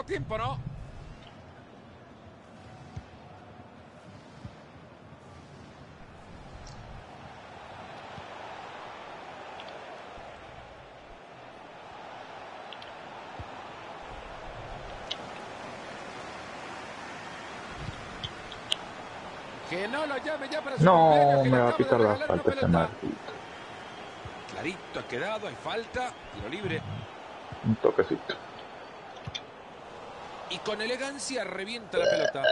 tiempo, ¿no? Que no lo llame ya para su cumpleaños, No, que me le va a acaba de pitar la regalar una falta ese pelota. maldito. Clarito ha quedado, hay falta, tiro libre. Un toquecito. Y con elegancia revienta la pelota.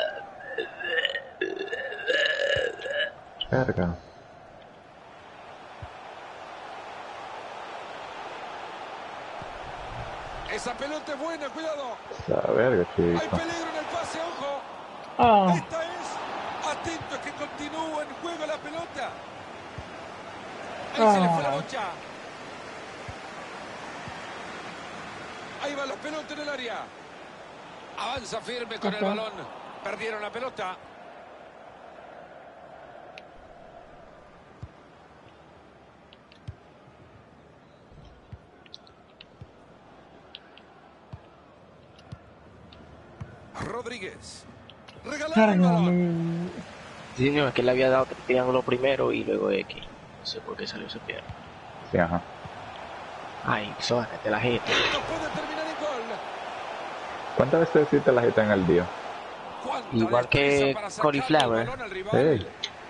Verga. Esa pelota es buena, cuidado. Esa verga, Hay chico. peligro en el pase, ojo. Ah, Esta es. Atentos que continúa en juego la pelota. Ahí se le fue la bocha. Ahí va la pelota en el área. Avanza firme con el balón. Perdieron la pelota. Rodríguez. Regalando el balón. Sí, no, es que le había dado triángulo primero y luego X. No sé por qué salió ese pie. Sí, ajá. Ay, sójate la gente. Esto puede terminar en gol. ¿Cuántas veces hiciste la jeta en el día? ¿Cuánta Igual que destreza para sacarle el Cauliflower. balón al rival? Ey.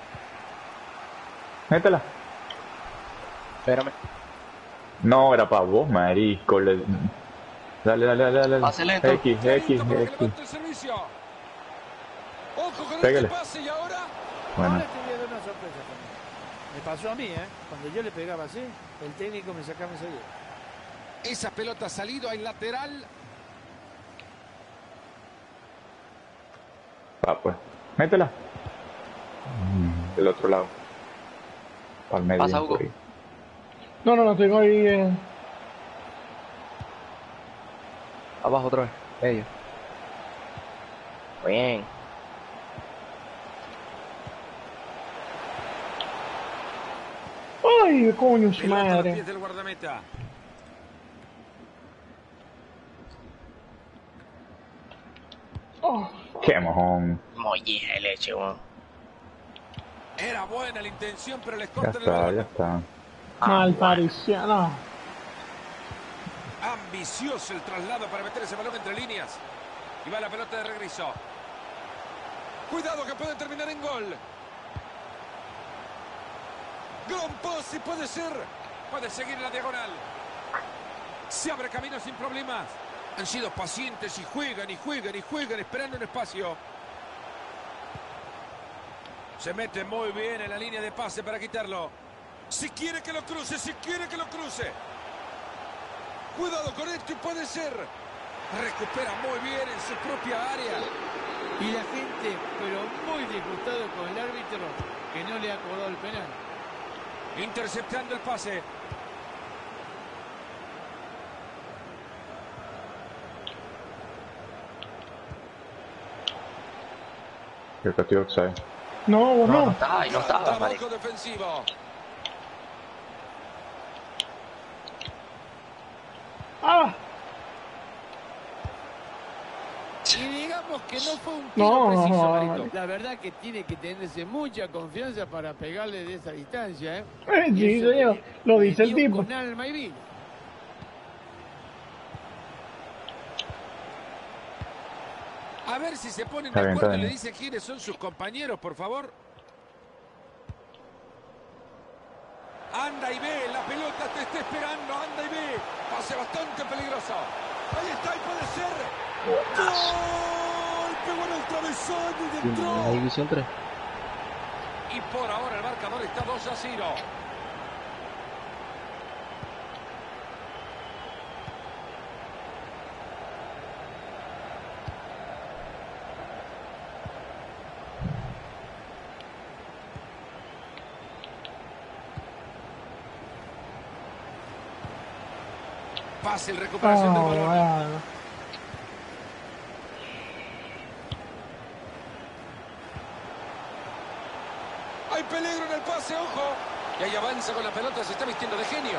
Métela. Espérame. No, era para vos, marico. Dale, dale, dale, dale. Pase lento. X, Clarito X, para que X. levante el servicio. Ojo con Pégale. este pase y ahora. Bueno, ahora te voy a dar una sorpresa también. Me pasó a mí, ¿eh? Cuando yo le pegaba así, el técnico me sacaba enseguida. Esa pelota ha salido al lateral. va pues. Métela. Del otro lado. Para el medio. Pasa, Hugo. por ahí. No, tengo ahí. Abajo otra vez. Ellos. Bien. Ay, coño, su Pelota a los madre. pies del guardameta. Oh, Qué mojón. Molleja de leche, weón. Era buena la intención, pero les Ya cortan el está, balón. ya está. mal parecido. No. Ambicioso el traslado para meter ese balón entre líneas. Y va la pelota de regreso. Cuidado que puede terminar en gol. Gran pase puede ser. Puede seguir en la diagonal. Se abre camino sin problemas. Han sido pacientes y juegan y juegan y juegan esperando un espacio. Se mete muy bien en la línea de pase para quitarlo. Si quiere que lo cruce, si quiere que lo cruce. Cuidado con esto y puede ser. Recupera muy bien en su propia área. Y la gente, pero muy disgustado con el árbitro, que no le ha cobrado el penal. Interceptando el pase. Creo que tío offside. No, vos No, no no. estaba ahí, no estaba, Trabajo marico. defensivo. Ah, Y digamos que no fue un tiro No, preciso, no, Marito. no. La verdad que tiene que tenerse mucha confianza para pegarle de esa distancia, ¿eh? sí, Y eso señor. que Lo le dice el dio tipo. con alma y vida. A ver si se ponen Está de bien, acuerdo y está le bien. dicen quiénes son sus compañeros, por favor. Anda y ve, la pelota te está esperando, anda y ve. Pase bastante peligroso. Ahí está y puede ser. ¡Gol! Pegó en el travesaño y entró. División 3. Y por ahora el marcador está 2-0. Fácil recuperación del balón. bueno. Hay peligro en el pase, ojo. Y ahí avanza con la pelota, se está vistiendo de genio.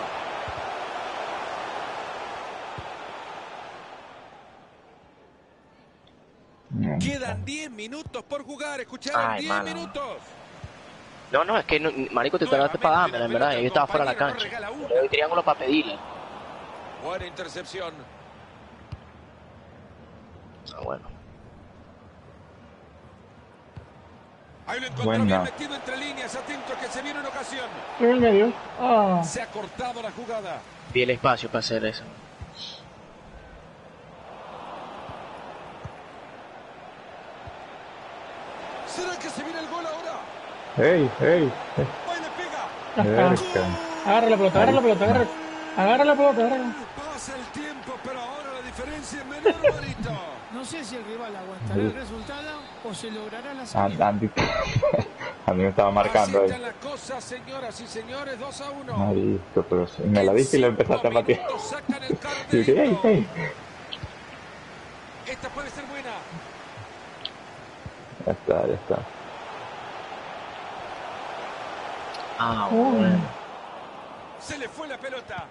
No, Quedan 10 minutos por jugar. Escucharon, Ay, 10 mala. minutos. No, es que, marico, te tardaste para dármela, en verdad. Yo estaba fuera de la compañero no cancha. regala una. Le doy triángulo para pedirle. Buena intercepción. Ah, bueno. Ahí lo encontró Buena. bien metido entre líneas. Atento que se viene una ocasión. En el medio. Ah. Se ha cortado la jugada. Vi el espacio para hacer eso. ¿Será que se viene el gol ahora? ¡Ey! Va y le pega. Ya está. Cerca. Agarra la pelota, agarra la pelota, agarra la pelota, agarra. Pasa el tiempo, pero ahora la diferencia es menor, Marito. No sé si el rival aguantará el resultado o se logrará la salida. Andy. A mí me estaba marcando Así ahí. están las cosas, señoras y señores, 2-1. Marico, pero me la diste y la empezaste a En patear. 5 minutos sacan el Y dije, ¡ey! cartelito. Esta puede ser buena. Ya está. Ah, Uy. bueno. Se le fue la pelota.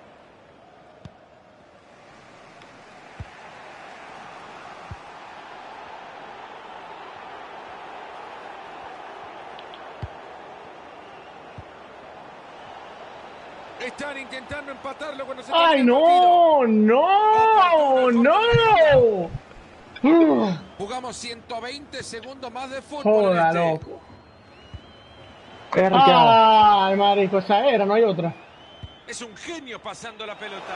Están intentando empatarlo cuando se ¡Ay, termina el partido. no! Jugamos 120 segundos más de fútbol. Joda, en este. loco. Cerca. Ay, marico, esa era, no hay otra. Es un genio pasando la pelota.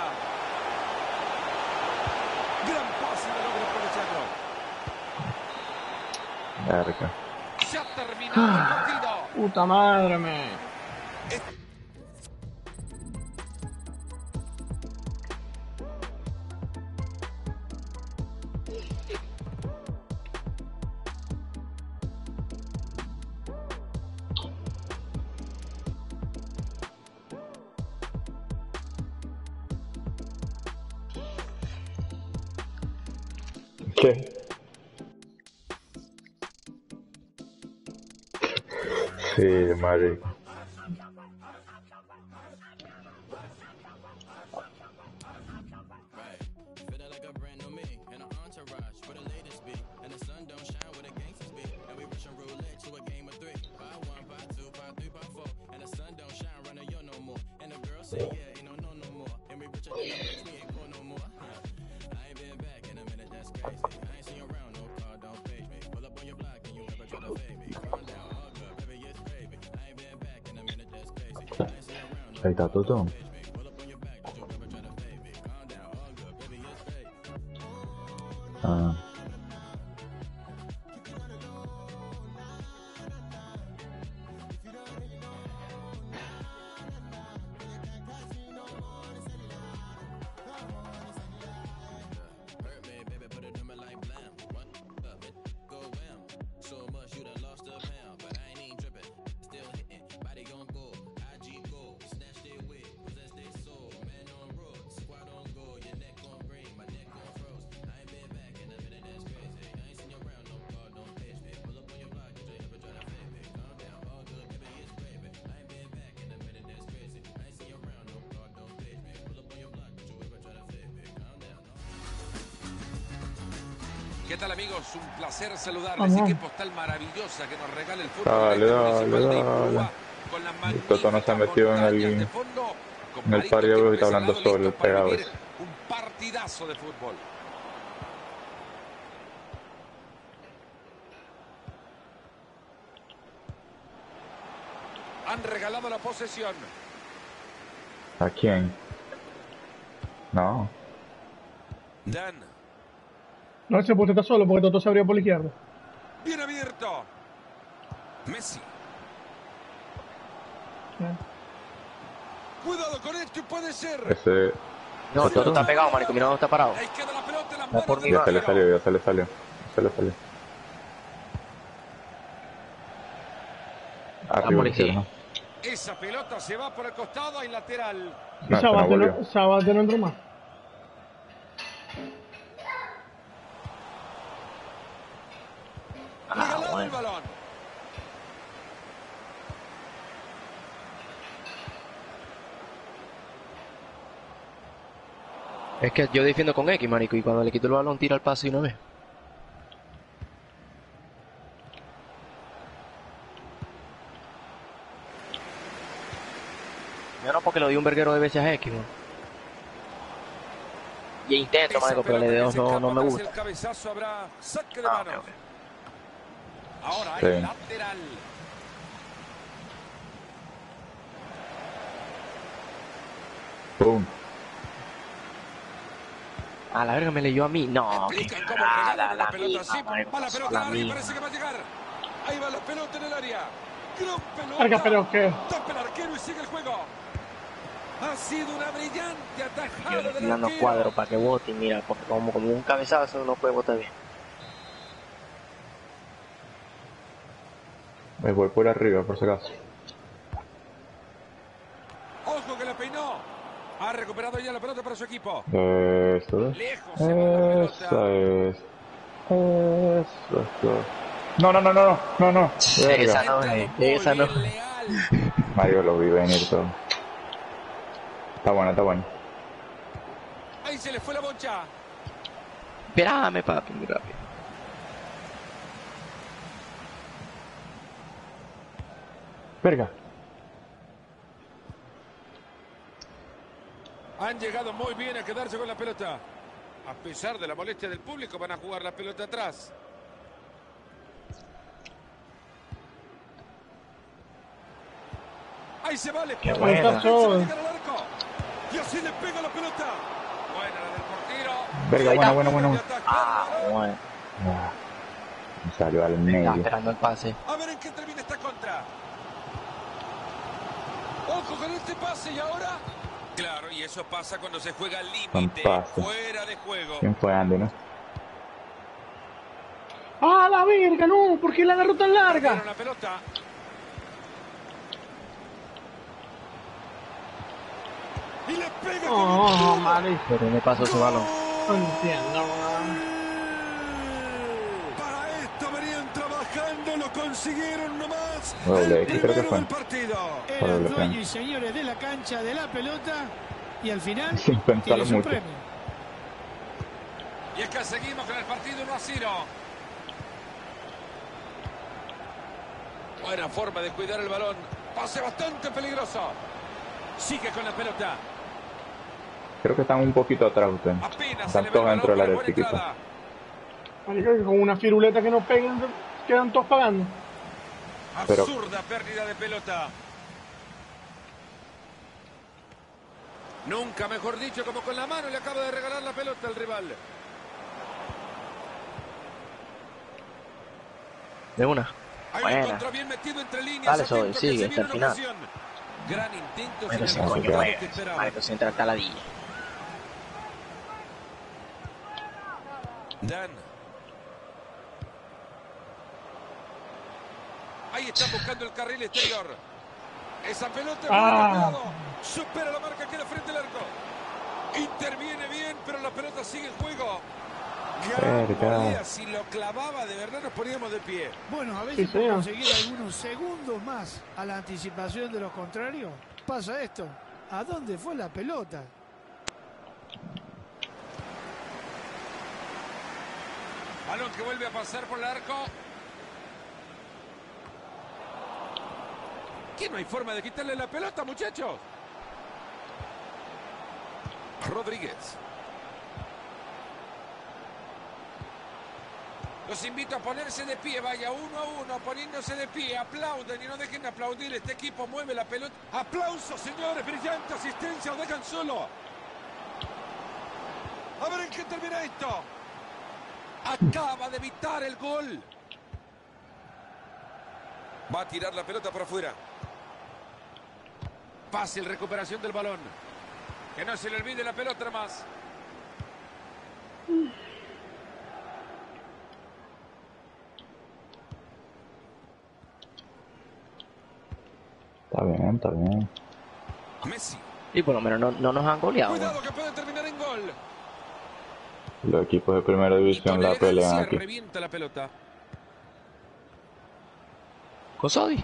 Gran pase y no logra aprovecharlo. Cerca. Se ha terminado el partido. Puta madre, me. ¿Qué? Sí, marico. Ahí está todo. Ah. ¿Qué tal, amigos? Un placer saludarles. Vamos. Equipo tal maravillosa que nos regala el fútbol. Dale, de este dale, municipal de dale. Ipúa, con las Toto no se ha metido en montañas el- de fondo, con en el Marito par, yo creo que está Kempes al hablando lado, solo, listos para pegado vivir ese. un partidazo de fútbol. Han regalado la posesión. ¿A quién? No. Dan, No, ese puto está solo porque Toto se abrió por la izquierda. bien abierto. Messi. Cuidado con esto y puede ser. Ese. No, Toto está pegado, marico. Mira dónde está parado. Ahí queda la pelota en las No, por manos mi del Ya se le arquero. salió, ya se le salió. Se le salió. Arriba, por izquierda. izquierda. Esa pelota se va por el costado y lateral. No, se no volvió. Sabate no entró más. Regalado el Bueno. balón. Es que yo defiendo con X, marico. Y cuando le quito el balón, tira el pase y no ve. que lo di un verguero de veces a X, man. Y intento, marico, pero el de no me gusta. El cabezazo habrá saque de Ah, manos. ok. Ahora hay Sí. lateral. ¡Pum! A la verga me leyó a mí. No, que Explican cómo cagada, regalan la pelota. Sí, misma, marico, va la pelota la al área y misma. parece que va a llegar. Ahí va la pelota en el área. Gran pelota. Verga, pero que... Tapa el arquero y sigue el juego. Ha sido una brillante Yo atajada le estoy del dando arquero. cuadro para que vote, mira, porque como un cabezazo no puede votar bien. Me voy por arriba, por si acaso. Ojo que la peinó. Ha recuperado ya la pelota para su equipo. Eso es. Lejos se va la pelota. Eso es. Eso. No. Verga. Esa no Entrado es, muy esa no bien, es. Leal. Mario lo vi venir todo. Está bueno. Ahí se le fue la bocha. Espérame, papi, muy rápido. Verga. Han llegado muy bien a quedarse con la pelota. A pesar de la molestia del público, van a jugar la pelota atrás. Ahí se va, le Qué pega. buena. Va a llegar al arco. Y así le pega la pelota. Buena la del portero. Verga, bueno. Y atajada. Ah, bueno. Ah, me salió al Estaba medio. esperando el pase. A ver en qué termina esta contra. Ojo con este pase y ahora. Claro, y eso pasa cuando se juega al límite, pase. fuera de juego. ¿Quién fue Andy, no? ¡Ah, la verga! No, ¿por qué la agarró tan larga? Perdieron la pelota. Y le pega con Oh, todo. marico. Pero me pasó ese balón. No entiendo, man. Para esto venían trabajando, lo consiguieron nomás. Doble El X, creo que primero fue. del partido. Para Eran el dueños y señores de la cancha, de la pelota, y al final Sin pensarlo tiene su mucho. premio. Y es que seguimos con el partido 1-0. Buena forma de cuidar el balón. Pase bastante peligroso. Sigue con la pelota. Creo que están un poquito atrás ustedes. Apenas se Están le ve el todos balón, dentro del pero área buena chiquita. entrada. Marico, que con una firuleta que no peguen, quedan todos pagando. Pero- Absurda pérdida de pelota. Nunca mejor dicho, como con la mano le acaba de regalar la pelota al rival. De una. Ahí lo Buena. encontró bien metido entre líneas. Dale, Soy, atento que sigue se hasta viene el una final. ocasión. Gran intento Pero sin sin el coño, resultado bueno. que esperaba. Marico, sin entrar taladilla. Dan. Ahí están buscando el carril exterior. Esa pelota es buena, cuidado. Supera la marca, queda frente al arco. Interviene bien, pero la pelota sigue en juego. Gran Verga. volea, si lo clavaba de verdad nos poníamos de pie. Bueno, a veces Sí, por señor. conseguir algunos segundos más a la anticipación de los contrarios, pasa esto. ¿A dónde fue la pelota? Balón que vuelve a pasar por el arco. ¿Qué no hay forma de quitarle la pelota, muchachos? Rodríguez. Los invito a ponerse de pie, vaya 1-1, poniéndose de pie, aplauden y no dejen de aplaudir. Este equipo mueve la pelota. ¡Aplausos, señores! ¡Brillante asistencia! ¡Lo dejan solo! A ver en qué termina esto. Acaba de evitar el gol. Va a tirar la pelota por afuera. Fácil recuperación del balón. Que no se le olvide la pelota más. Está bien. Messi. Y por lo menos no nos han goleado. Cuidado que puede terminar en gol. Los equipos de primera división la pelean aquí. Revienta la pelota. ¿Con Sodi?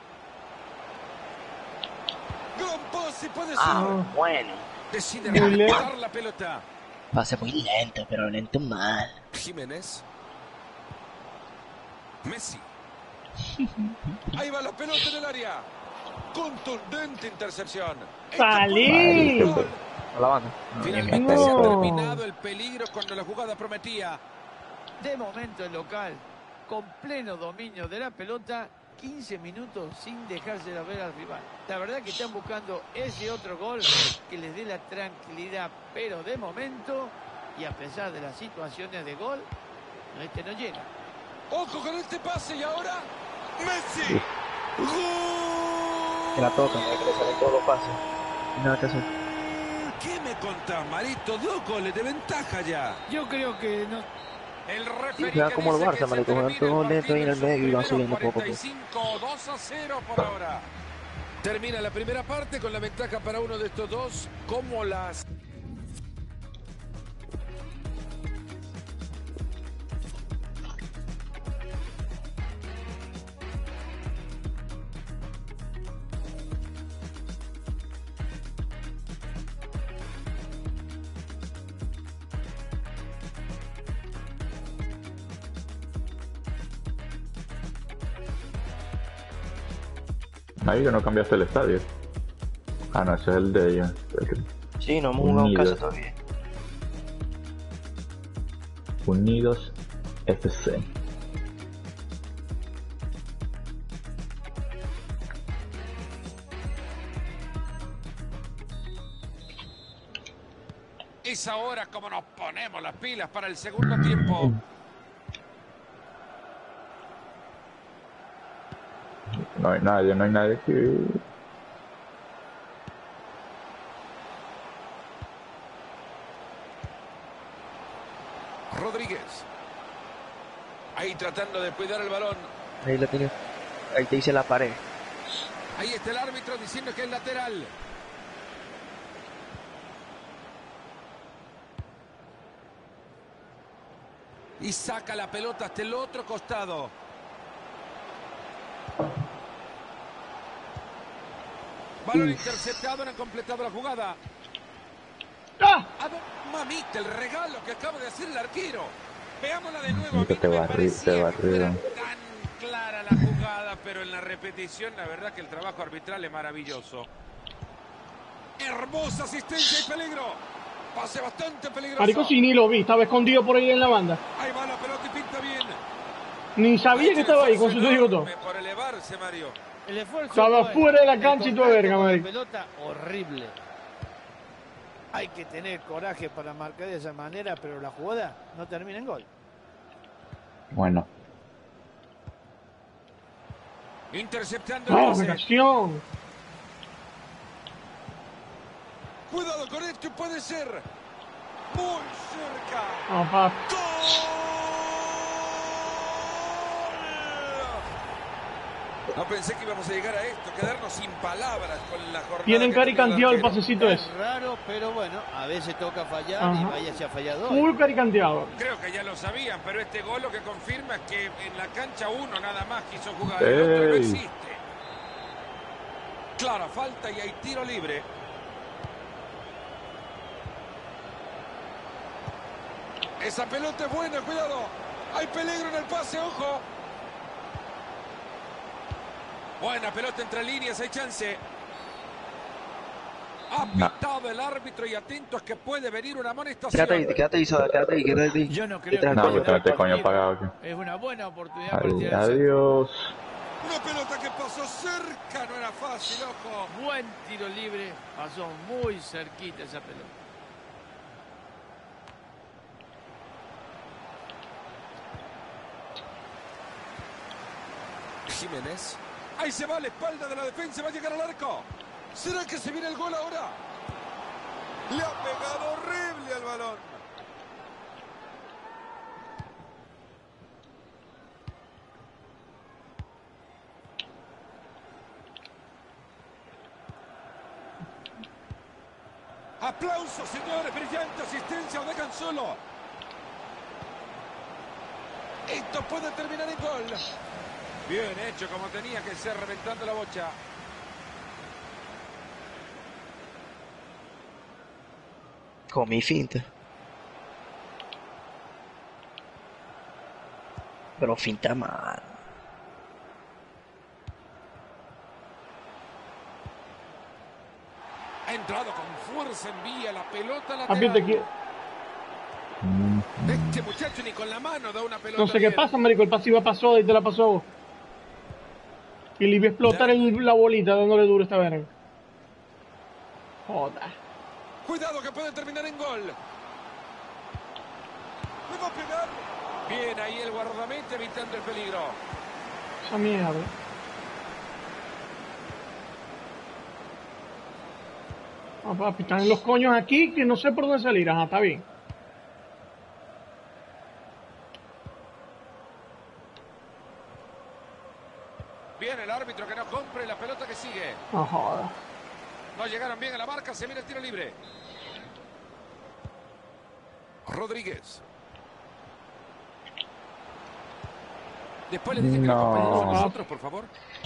Gran pase puede ser. Ah, bueno. Decide Muy reventar la pelota. Pase muy lento, pero lento mal. Jiménez. Messi. Ahí va la pelota en el área. Contundente intercepción. ¡Salí! Gol. A la banda. Finalmente No. se ha terminado el peligro cuando la jugada prometía. De momento el local, con pleno dominio de la pelota, 15 minutos sin dejársela ver al rival. La verdad que están buscando ese otro gol que les dé la tranquilidad, pero de momento, y a pesar de las situaciones de gol, no llega. Ojo con este pase y ahora Messi. ¡Gol! Que la toca, no hay que le salen todos los pases. Nada que hacer. ¿Qué me contás, Marito? 2 goles de ventaja ya. Yo creo que no. El Sí, referee juega que como el dice Barça, que se marico, juegan termina todo el lento ahí en el partido medio y van sus subiendo primeros poco a poco. 45, 2-0 por ahora. Termina la primera parte con la ventaja para uno de estos dos, como las... Ahí que no cambiaste el estadio. Ah, no, ese es el de ellos. Sí, no hemos jugado en casa Unidos. todavía. Unidos FC. Es ahora como nos ponemos las pilas para el segundo tiempo. No hay nadie que... Rodríguez. Ahí tratando de cuidar el balón. Ahí la tiene. Ahí te dice la pared. Ahí está el árbitro diciendo que es lateral. Y saca la pelota hasta el otro costado. Balón interceptado, no han completado la jugada. ¡Ah! Mamita, el regalo que acaba de hacer el arquero. Veámosla de nuevo. A Que mí te no me barri- parecía te que fuera barrieron. tan clara la jugada, pero en la repetición la verdad que el trabajo arbitral es maravilloso. Hermosa asistencia y peligro. Pase bastante peligroso. Marico, si ni lo vi, estaba escondido por ahí en la banda. Ahí va la pelota y pinta bien. Ni sabía que estaba ahí, con su te digo todo. Por elevarse, Mario. El esfuerzo Estaba es bueno. fuera de la El cancha y toda contacto verga, con la marico. pelota horrible. Hay que tener coraje para marcar de esa manera, pero la jugada no termina en gol. Bueno. Interceptando el ¡Oh, pase. vacación! Cuidado con esto, puede ser muy cerca. Papá. No pensé que íbamos a llegar a esto, quedarnos sin palabras con la jornada. Tienen que cari tuvo el canteado el arquero. pasecito Es ese. raro, pero bueno, a veces toca fallar y Ajá. vaya se ha fallado hoy. Full cari canteado. Creo que ya lo sabían, pero este gol lo que confirma es que en la cancha uno nada más quiso jugar, el otro no ¡Ey! existe. Claro, falta y hay tiro libre. Esa pelota es buena, cuidado. Hay peligro en el pase, ojo. Buena pelota entre líneas, hay chance. Ha pitado el árbitro y atentos que puede venir una amonestación. Quédate ahí, Soda, quédate ahí. Yo no creo Detrás que No, del pues vaya a tenete dar coño partido. pagado aquí. Es una buena oportunidad para tirar el centro. Adiós. Una pelota que pasó cerca, no era fácil, ojo. Buen tiro libre, pasó muy cerquita esa pelota. Jiménez. Ahí se va a la espalda de la defensa, va a llegar al arco. ¿Será que se viene el gol ahora? Le ha pegado horrible al balón. Aplausos, señores, brillante asistencia, o dejan solo. Esto puede terminar en gol. Bien hecho, como tenía que ser, reventando la bocha. Con mi finta. Pero finta mal. entrado con fuerza en vía, la pelota Papi, te lateral. quiero. Este muchacho ni con la mano da una pelota. No sé qué bien. pasa, marico. El pasiva pasó y te la pasó a vos. Y le iba a explotar la bolita dándole duro a esta verga. Joda. Cuidado que puede terminar en gol. ¿Me va a pegar? Bien ahí el guardameta evitando el peligro. Esa mierda. Ah, papi, están los coños aquí que no sé por dónde salir. Ajá, está bien. Bien el árbitro que no compre la pelota que sigue. No joda. No llegaron bien a la marca, se mira el tiro libre. Rodríguez. Después le dije que los compañeros son nosotros, por favor.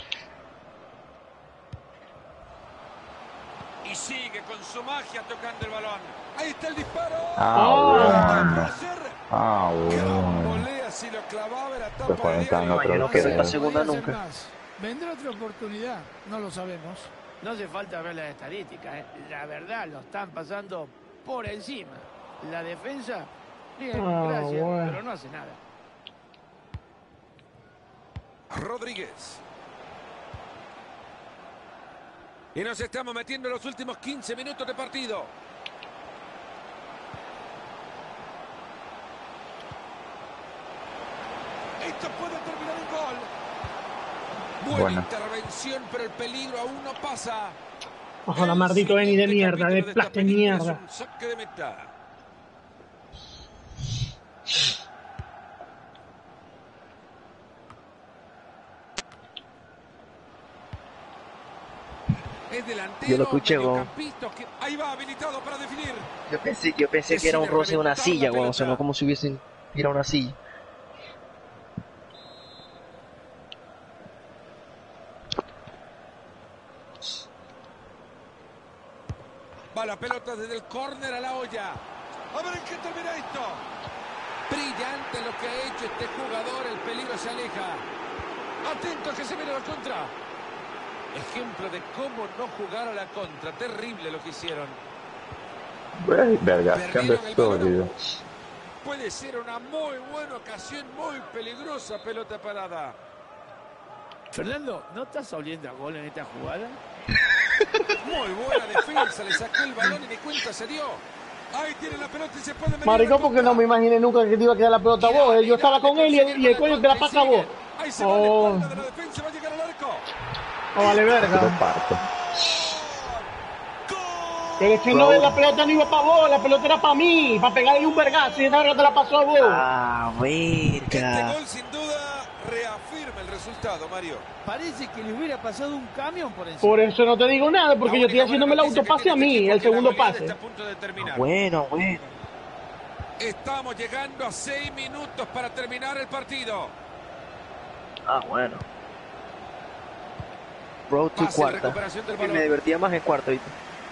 Y sigue con su magia tocando el balón. Ahí está el disparo. Gran volea, si lo clavaba era tapa de diario. Yo no quiero esta segunda nunca. Más. ¿Vendrá otra oportunidad? No lo sabemos. No hace falta ver las estadísticas, ¿eh? La verdad, lo están pasando por encima. La defensa, bien, gracias, bueno. pero no hace nada. Rodríguez. Y nos estamos metiendo en los últimos 15 minutos de partido. Esto puede terminar en gol. Buena intervención, pero el peligro aún no pasa. Ojalá, maldito Eni de mierda, de plata de mierda. Es un saque de meta. Es delantero, Yo lo escuché, mediocampista, que ahí va habilitado para definir. Yo pensé que era un roce de una silla, weón. Sonó como si hubiesen tirado una silla. Va la pelota desde el córner a la olla. A ver en qué termina esto. Brillante lo que ha hecho este jugador. El peligro se aleja. Atento que se viene la contra. Ejemplo de cómo no jugar a la contra. Terrible lo que hicieron. Verga, Perdieron el balón. sólido. Puede ser una muy buena ocasión, muy peligrosa pelota parada. Fernando, ¿no estás oliendo a gol en esta jugada? Muy buena defensa, le sacó el balón y ni cuenta se dio. Ahí tiene la pelota y se puede meter. Marico, porque no me imaginé nunca que te iba a quedar la pelota a vos. Yo estaba con él y el coño te la pasa a vos. Ahí se va la espalda de la defensa, va a llegar al arco. No vale verga. Lo parto. Pero es que no, la pelota no iba para vos, la pelota era para mí, para pegarle un vergazo y esa verga te la pasó a vos. Ah, Este verga. gol sin duda reafirma el resultado, Mario. Parece que le hubiera pasado un camión por encima. Por eso no te digo nada, porque yo estoy haciéndome el autopase a mí, el segundo pase. Está a punto de terminar. Bueno. Estamos llegando a 6 minutos para terminar el partido. Ah, bueno. Road to Pase y cuarta. recuperación del Que me balón. divertía más en cuarto, ¿viste?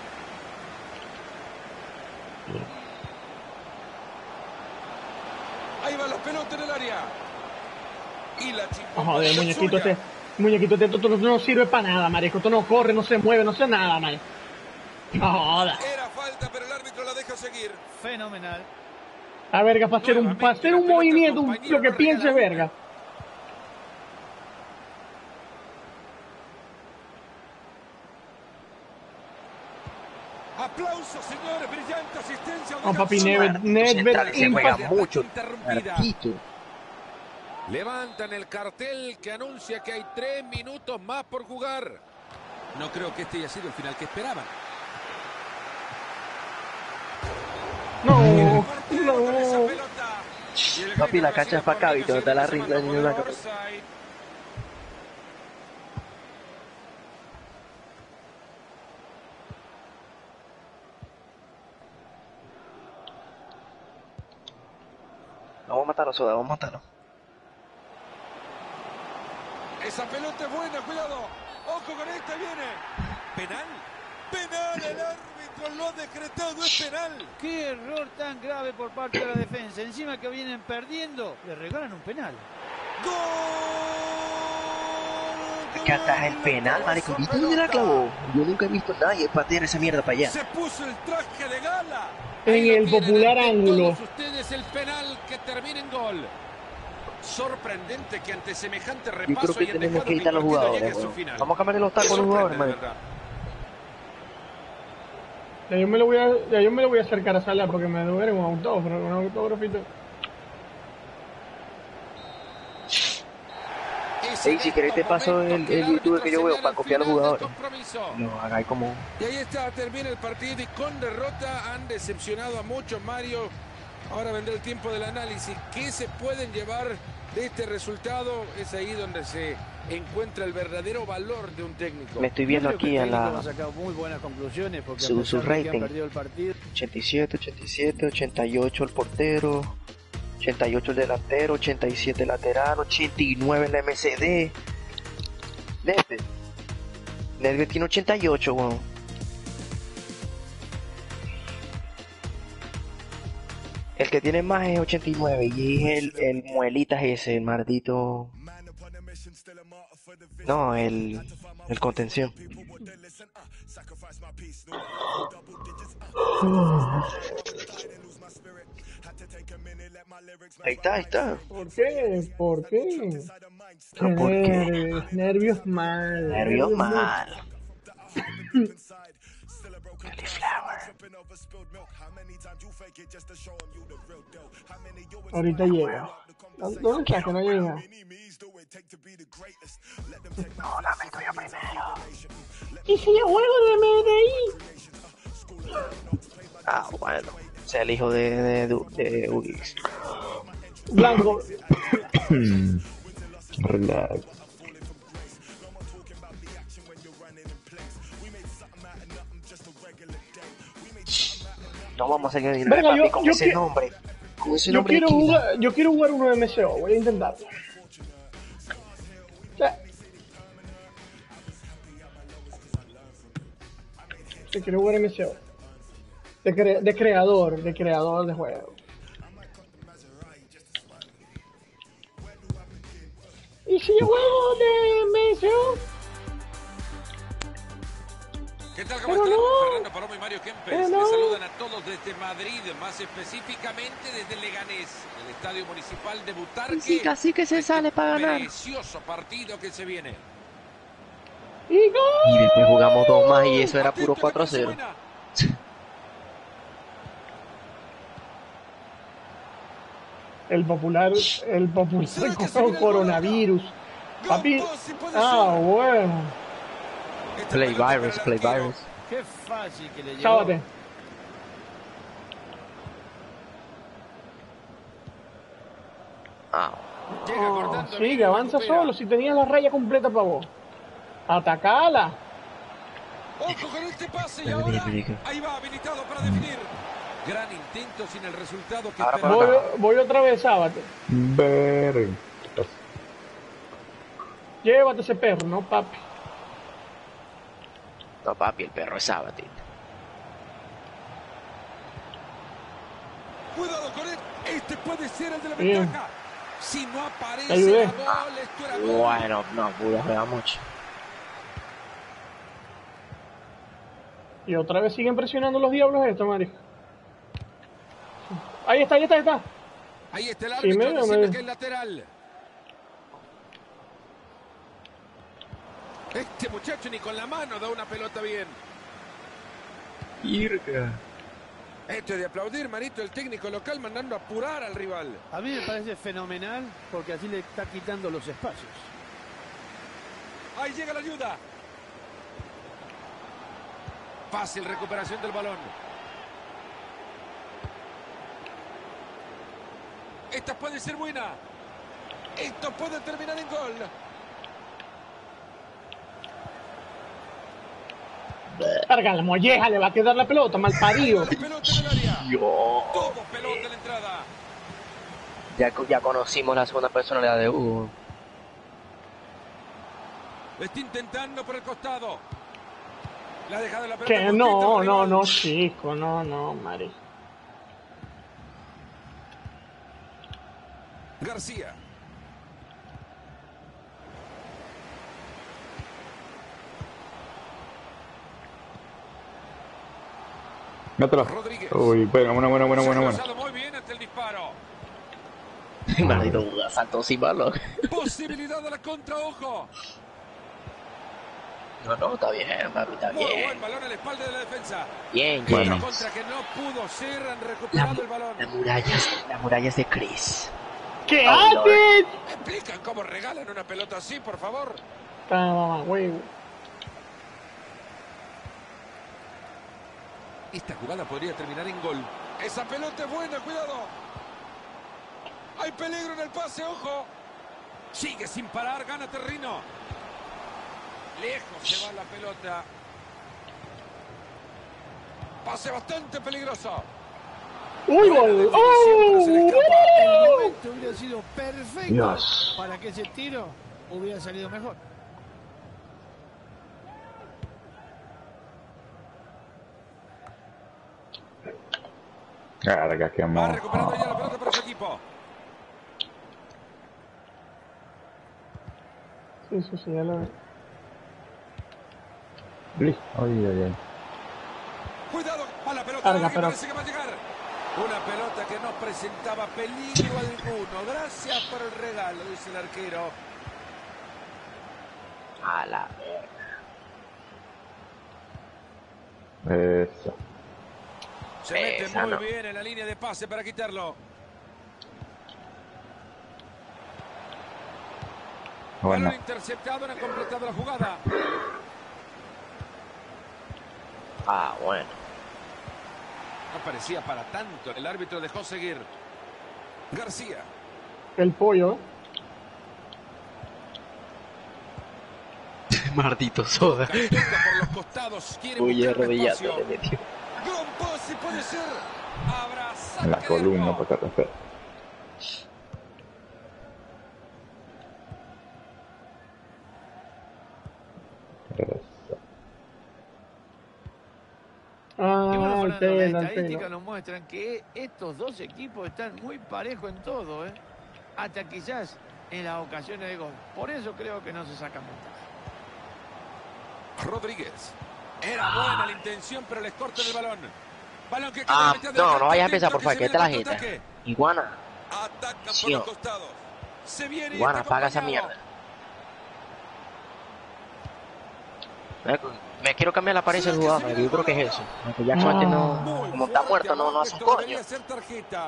Ahí va la pelota en el área. Y la chingón. Joder, el muñequito este, esto no sirve para nada, marico. Esto no corre, no se mueve, no hace nada, marico. No joda. Era falta, pero el árbitro la deja seguir. Fenomenal. A verga, para hacer un movimiento, lo que piense, verga. Aplausos, señores, brillante asistencia. No, papi, Central Nedved se juega impact. mucho. Interrumpida. Marquito. Levantan el cartel que anuncia que hay 3 minutos más por jugar. No creo que este haya sido el final que esperaban. No, Con esa no. pelota. Y el Papi, grito la que cancha hacía es para acá, por Vito, niños, no te la se rinda mandó ni una por cabeza. offside. Vamos a matarlo, Soda, vamos a matarlo. Esa pelota es buena, cuidado. Ojo con esta, viene. ¿Penal? Penal, el árbitro lo ha decretado, es penal. Qué error tan grave por parte de la defensa. Encima que vienen perdiendo, le regalan un penal. ¡Gol! ¡Gol! que ataja el penal, marico. ¿Viste dónde la clavó? Yo nunca he visto a nadie patear esa mierda para allá. Se puso el traje de gala. En Ahí lo el tienen popular ante ángulo. todos ustedes el penal que termina en gol. Sorprendente que ante semejante Yo repaso creo que hayan tenemos dejado que el quitar los partido llegue jugadores, a su weón. final. Vamos a cambiar los tacos a los Sorprende, jugadores, de marico. verdad. Ya yo me lo voy a acercar a Salah porque me duele un autógrafito. Ey, si querés te paso el YouTube que yo veo para copiar a los jugadores. Lo hagáis como... Y ahí está, termina el partido y con derrota han decepcionado a muchos, Mario. Ahora vendrá el tiempo del análisis. ¿Qué se pueden llevar de este resultado? Es ahí donde se encuentra el verdadero valor de un técnico. Me estoy viendo Yo creo aquí que el en técnico la... ha sacado muy buenas conclusiones porque su a pesar de que rating. han perdido el partido. 87, 87, 88 el portero, 88 el delantero, 87 el lateral, 89 el MCD. Nedved tiene 88, weón. El que tiene más es 89 y es el muelitas ese, el maldito... No, el contención. Ahí está, ahí está. ¿Por qué? ¿Por qué? ¿Pero por qué? Nervios mal. Nervios muy- mal. Cauliflower. Ahorita llega. ¿Dónde está? Que no llega. No, la meto yo primero. ¿Y si yo juego de Ah, bueno. Sea el hijo de Ugix. Blanco? Relax. No vamos a seguir Venga, papi, yo- con yo ese que- nombre. Con ese Yo nombre quiero de Kisa. jugar uno de MCO. Voy a intentarlo. Sí, quiero jugar MCO. De creador de juego. ¿Y si yo juego de MCO? ¿Qué tal? ¿Cómo Pero están? no. Fernando Palomo y Mario Kempes. Pero Les no. saludan a todos desde Madrid, más específicamente desde Leganés, el Estadio Municipal de Butarque. Sí, casi que se sale para ganar. Precioso partido que se viene. ¡Y gol! Y después jugamos dos más y eso era puro Atento, la cosa 4-0. buena. El popular ¿Será que se viene el coronavirus. gol? Papi. Gol, si puede Ah, ser. bueno. Esta Play pelota virus, para play el arquero. virus. Qué fácil que le llegó. Chábate. Ah, Llega cortando bien, Sigue, avanza recupera. solo. Si tenías la raya completa para vos. Atacala. Ojo con este pase y Vení, ahora vení, vení. ahí va habilitado para definir. Gran intento sin el resultado que Ahora esperaba. para Voy otra vez, Sábate. Ver. Llévate ese perro, ¿no, papi? no papi, el perro es Sabatín. Cuidado con él. Este puede ser el de la Bien. ventaja. Si no aparece Te ayudé. la gol, esto era gol. Bueno, no pudo jugar mucho. Y otra vez siguen presionando los diablos esto, Mario. Ahí está. Ahí está el Sí, árbitro medio, diciendo medio. que es lateral. Este muchacho ni con la mano da una pelota bien. Irga. Esto es de aplaudir, Marito, el técnico local mandando a apurar al rival. A mí me parece fenomenal porque así le está quitando los espacios. Ahí llega la ayuda. Fácil recuperación del balón. Esta puede ser buena. Esto puede terminar en gol. Carga la molleja, le va a quedar la pelota, mal parido. Pelota en el área. Todo pelota en la entrada. Ya conocimos la segunda personalidad de Hugo. Está intentando por el costado. La ha dejado la pelota. Que cortita al rival. no, chico, no, Mari. García. Mételo. Rodríguez. Uy, bueno. Se ha cruzado muy bien ante el disparo. Maldito duda, saltó sin balón. Posibilidad de la contra, ojo. No, está bien, papi, está Muy bien. buen balón a la espalda de la defensa. Bien, Bueno. Otra contra que no pudo ser, han recuperado el balón. Las murallas de Chris. ¿Qué Oh, Lord. haces? ¿Me explican cómo regalan una pelota así, por favor? Está mamá, huevo. Esta jugada podría terminar en gol. Esa pelota es buena, cuidado. Hay peligro en el pase, ojo. Sigue sin parar, gana terreno. Lejos se va la pelota. Pase bastante peligroso. ¡Uy, Buena gol! definición, pero se le escapa. El momento hubiera sido perfecto Dios. para que ese tiro hubiera salido mejor. Carga, qué Va amor. recuperando ya la pelota para su equipo. Sí, ya lo veo. Ay. Cuidado, va la pelota. Carga, Que pero- parece que va a llegar. Una pelota que no presentaba peligro alguno. Gracias por el regalo, dice el arquero. A la Eso. Se mete Esa muy no. bien en la línea de pase para quitarlo. Bueno. Balón interceptado, no han completado la jugada. bueno. No parecía para tanto. El árbitro dejó seguir. García. El pollo. Maldito soda. Toca por los costados. Quiere Uy, buscar un arrodillate, espacio. le metió. Gran pase puede ser. Abrazar. En la columna, para que te Eso. Y bueno, Ah, el Fernando, pelo, las el estadísticas pelo. nos muestran que estos dos equipos están muy parejos en todo, ¿eh? Hasta quizás en las ocasiones de gol. Por eso creo que no se sacan ventaja. Rodríguez. Era buena la intención, pero les cortan el balón. Balón que queda Ah, a mitad de la no cancha, vayas a atento empezar, por que favor, se que viene esta el la jeta. contraataque. Iguana, Atacan por Sí, los oh. costados. Se viene y Iguana, está apaga esa acompañado. mierda. Me quiero cambiar la apariencia del jugador, yo creo que es eso. Michael Jackson este no, Muy como está fuerte muerto, no abajo, hace un esto coño. debería ser tarjeta.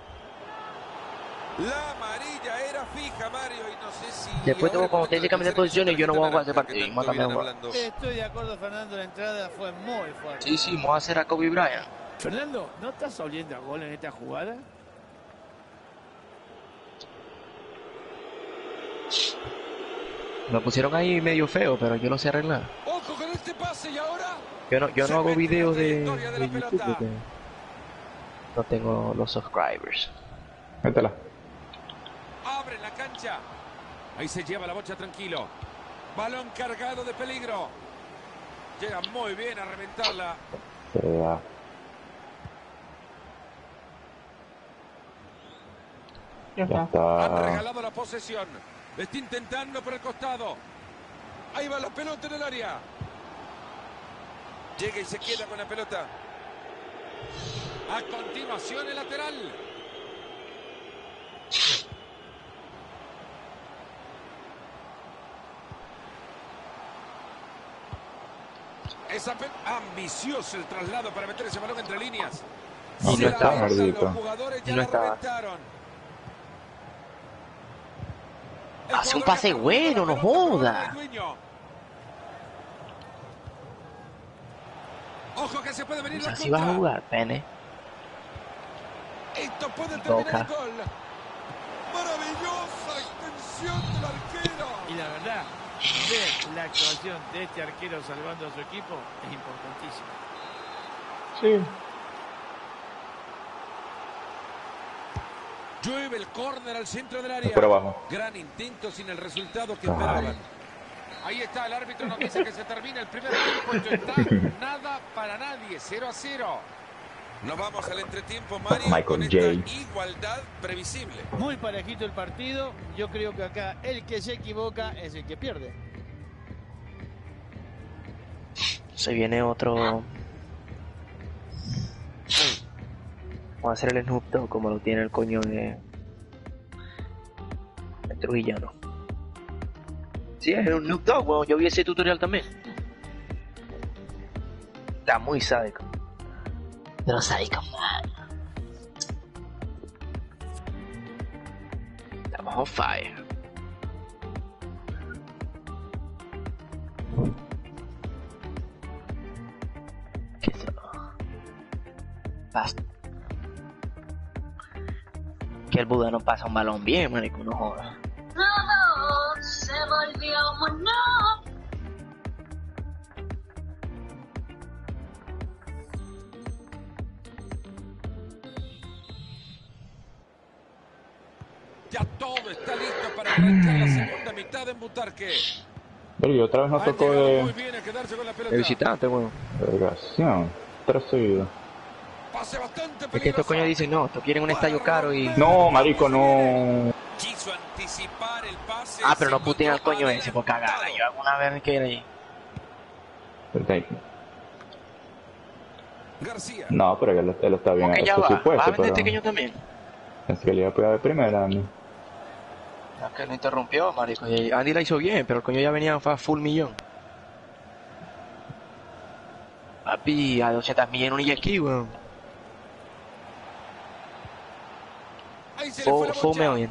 La amarilla era fija, Mario, y no sé si... Después ahora cuando el te dice momento cambiar de ser posiciones, yo no voy a jugar ese naranja, que partido. tanto Mátame a vienen jugar. hablando. Estoy de acuerdo, Fernando, la entrada fue muy fuerte. Sí, vamos a hacer a Kobe Bryant. Fernando, ¿no estás oliendo a gol en esta jugada? Me pusieron ahí medio feo, pero yo no sé arreglar. Ojo con este pase y ahora... Yo Se no hago mete en la videos de trayectoria de la YouTube pelota. porque no tengo los subscribers. Métela. Abre la cancha. Ahí se lleva la bocha tranquilo. Balón cargado de peligro. Llega muy bien a reventarla. Se va. Ya Ya está. Han está. regalado la posesión. Está intentando por el costado. Ahí va la pelota en el área. Llega y se queda con la pelota. A continuación el lateral. Es ambicioso el traslado para meter ese balón entre líneas. No, Se no la está, avanzan gordito. los jugadores, ya No la está. reventaron. El Hace un jugador pase que está bueno, buscando no la pelota, pero joda. no hay dueño. Ojo que se puede venir Pues la así vas a contra. jugar, pene. Esto puede terminar Toca. el gol. Maravillosa extensión del arquero. Y la verdad, ver la actuación de este arquero salvando a su equipo es importantísimo. Sí. Llueve el córner al centro del área. Por abajo. Gran intento sin el resultado que Ay. esperaban. Ahí está, el árbitro nos dice que se termina el primer tiempo. Esto está nada para nadie, 0-0. Nos vamos al entretiempo, Mario, Michael con J. esta igualdad previsible. Muy parejito el partido. Yo creo que acá el que se equivoca es el que pierde. Se viene otro Vamos a hacer el Snoop Dogg como lo tiene el coño de Trujillano. Sí, es un Snoop Dogg, weón. Yo vi ese tutorial también. Está muy sádico. Pero sádico, man. Estamos on fire. ¿Qué es eso? Basta. Que el Buda no pasa un balón bien, marico, no jodas. Todo se volvió monótono. Ya todo está listo para arrancar la segunda mitad en Butarque. Pero y otra vez nos Han tocó llegado de muy bien a quedarse con la pelota. De visitante, weón. delegación. 3 seguidos. Pase bastante Es que estos peligroso. coños dicen, no, estos quieren un estadio caro y... No, marico, no. Quiso anticipar el pase. Ah, pero no se puteen al encontró coño mal ese por cagada. adelantado. Yo alguna vez me quedé ahí. Perfecto. García. No, pero él está bien. Porque ya Eso va. sí puede, ¿Vas a vender pero pequeño también? pensé que le iba a pegar de primera, Andy. Es que lo interrumpió, marico. Y Andy la hizo bien, pero el coño ya venía a full millón. Papi, a 200 millones un aquí, weón. Ahí se le fue la Full bocha. million.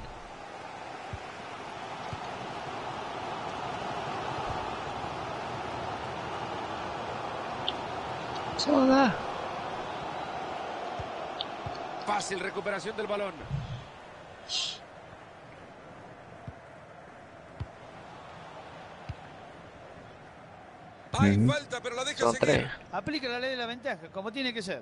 Soda. Fácil recuperación del balón. Hay falta, pero la deja Son seguir. 3. Aplica la ley de la ventaja, como tiene que ser.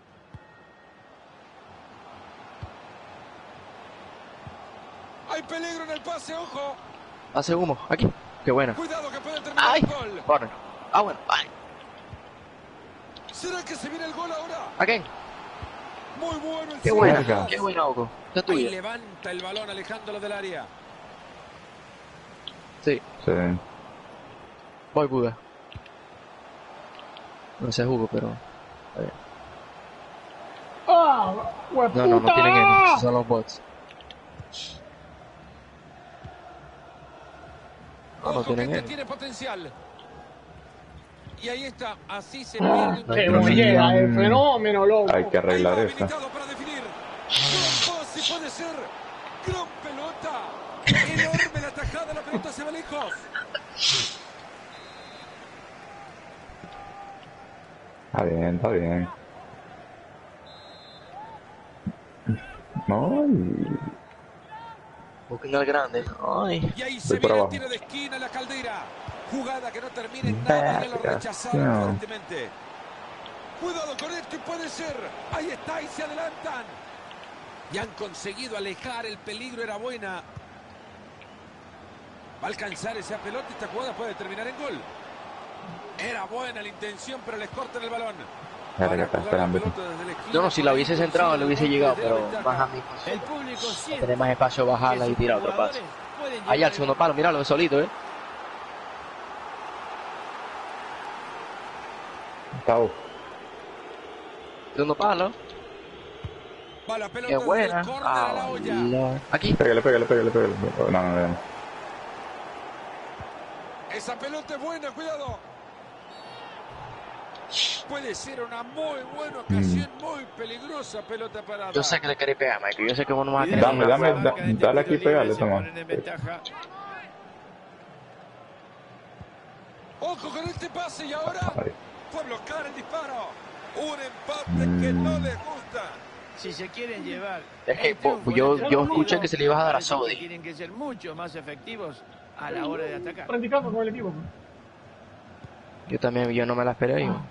Hay peligro en el pase, ojo. Hace humo. Aquí. Qué bueno. Cuidado que puede terminar Ay. el gol. Corner. Ah, bueno. Ay. ¿Será que se viene el gol ahora? Again. Muy bueno el Qué centro. buena. Verga. Qué buena, Oco. Está Ahí tuya. levanta el balón alejándolo del área. Sí. Sí. Voy, Buda. No sé jugo, pero... a ver. ¡Ah! No, no, no tienen N. Son los bots. No, no Ojo que tienen este N. tiene potencial. Y ahí está, así se Ah, pierde un qué no, mollera, no. el fenómeno, loco. Hay que arreglar Ahí va esa. habilitado para definir. Gran pase puede ser. Gran pelota. Enorme la tajada, la pelota se va lejos. Está bien, está bien. Ay, Busquen al grande. Ay. Y ahí se Voy por viene el abajo. tiro de esquina, la Caldera. Jugada que no termina en nada, y lo Verga, rechazaron no. fuertemente. Cuidado con esto y puede ser. Ahí está y se adelantan. Y han conseguido alejar, el peligro era buena. Va a alcanzar esa pelota y esta jugada puede terminar en gol. Era buena la intención, pero les cortan el balón. verga, está esperando. Yo no, si la hubiese centrado le hubiese llegado, pero baja mi El público siente Tener más espacio, bajarla y tirar otro paso. Allá al segundo palo, míralo, es solito, Está off. Segundo palo. Va la pelota Qué desde buena. el córner a la Ah, olla. aquí. Pégale. No, no. Esa pelota es buena, cuidado. Puede ser una muy buena ocasión, muy peligrosa pelota parada. Yo sé que le queréis pegar, Michael. Yo sé que vos no vas a Cuidado, tener Dame, una dame, fuerza. dale aquí y pegale, Se toma. ponen en ventaja. Ojo con este pase y ahora Ahí. fue bloquear el disparo. Un empate que no les gusta. Si se quieren llevar. Es que el triunfo en yo este escuché partido, que se le ibas a dar a parece que Saudi. Tienen que ser mucho más efectivos a la hora de atacar. Practicando con el equipo. Yo no me la esperé. Yo.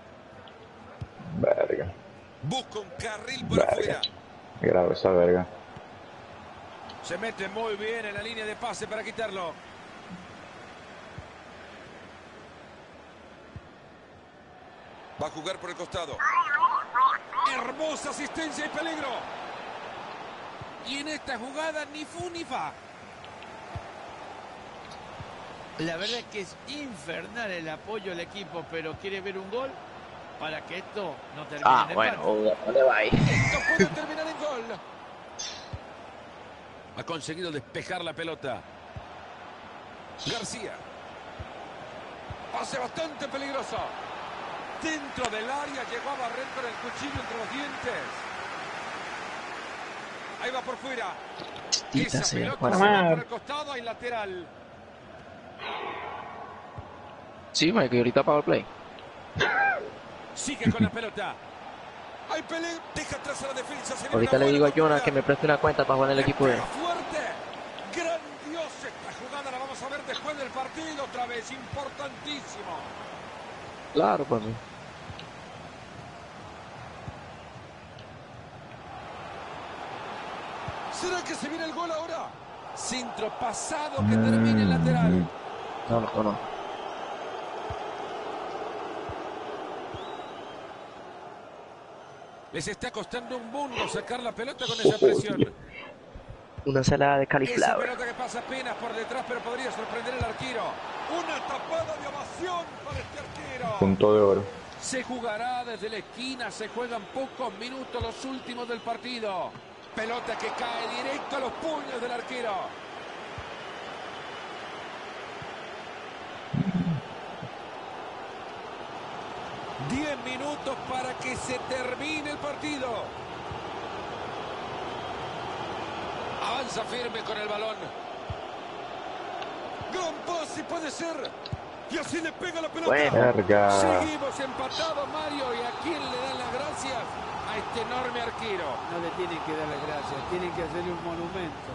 Verga. Busca un carril por Verga. afuera. Grave esa verga. Se mete muy bien en la línea de pase para quitarlo. Va a jugar por el costado. Hermosa asistencia y peligro. Y en esta jugada ni fu ni fa. La verdad es que es infernal el apoyo al equipo, pero quiere ver un gol. para que esto no termine Ah, en bueno, empate. ¿dónde va ahí? Esto puede terminar en gol. Ha conseguido despejar la pelota. García. Pase bastante peligroso. Dentro del área llegó a barrer con el cuchillo entre los dientes. Ahí va por fuera. Tita Esa sea, pelota para se va madre. por el costado y lateral. Sí, Mike, que ahorita pago el play. Sigue con la pelota. Hay peligro. Deja atrás a la defensa. Sería Ahorita una le digo a buena Jonah que oportunidad. me preste una cuenta para jugar en el equipo de él. Pega fuerte. Grandiosa esta jugada. La vamos a ver después del partido otra vez. Importantísimo. Claro, papi. ¿Será que se viene el gol ahora? Centro pasado que termina en lateral. No. Les está costando un mundo sacar la pelota con esa presión. Una ensalada de Esa cauliflower. pelota que pasa apenas por detrás, pero podría sorprender al arquero. Una tapada de ovación para este arquero. Punto de oro. Se jugará desde la esquina, se juegan pocos minutos los últimos del partido. Pelota que cae directo a los puños del arquero. Diez minutos para que se termine el partido. Avanza firme con el balón. Gran pase puede ser. Y así le pega la pelota. Bueno. Verga. Seguimos empatados, Mario. ¿Y a quién le dan las gracias? A este enorme arquero. No le tienen que dar las gracias, tienen que hacerle un monumento.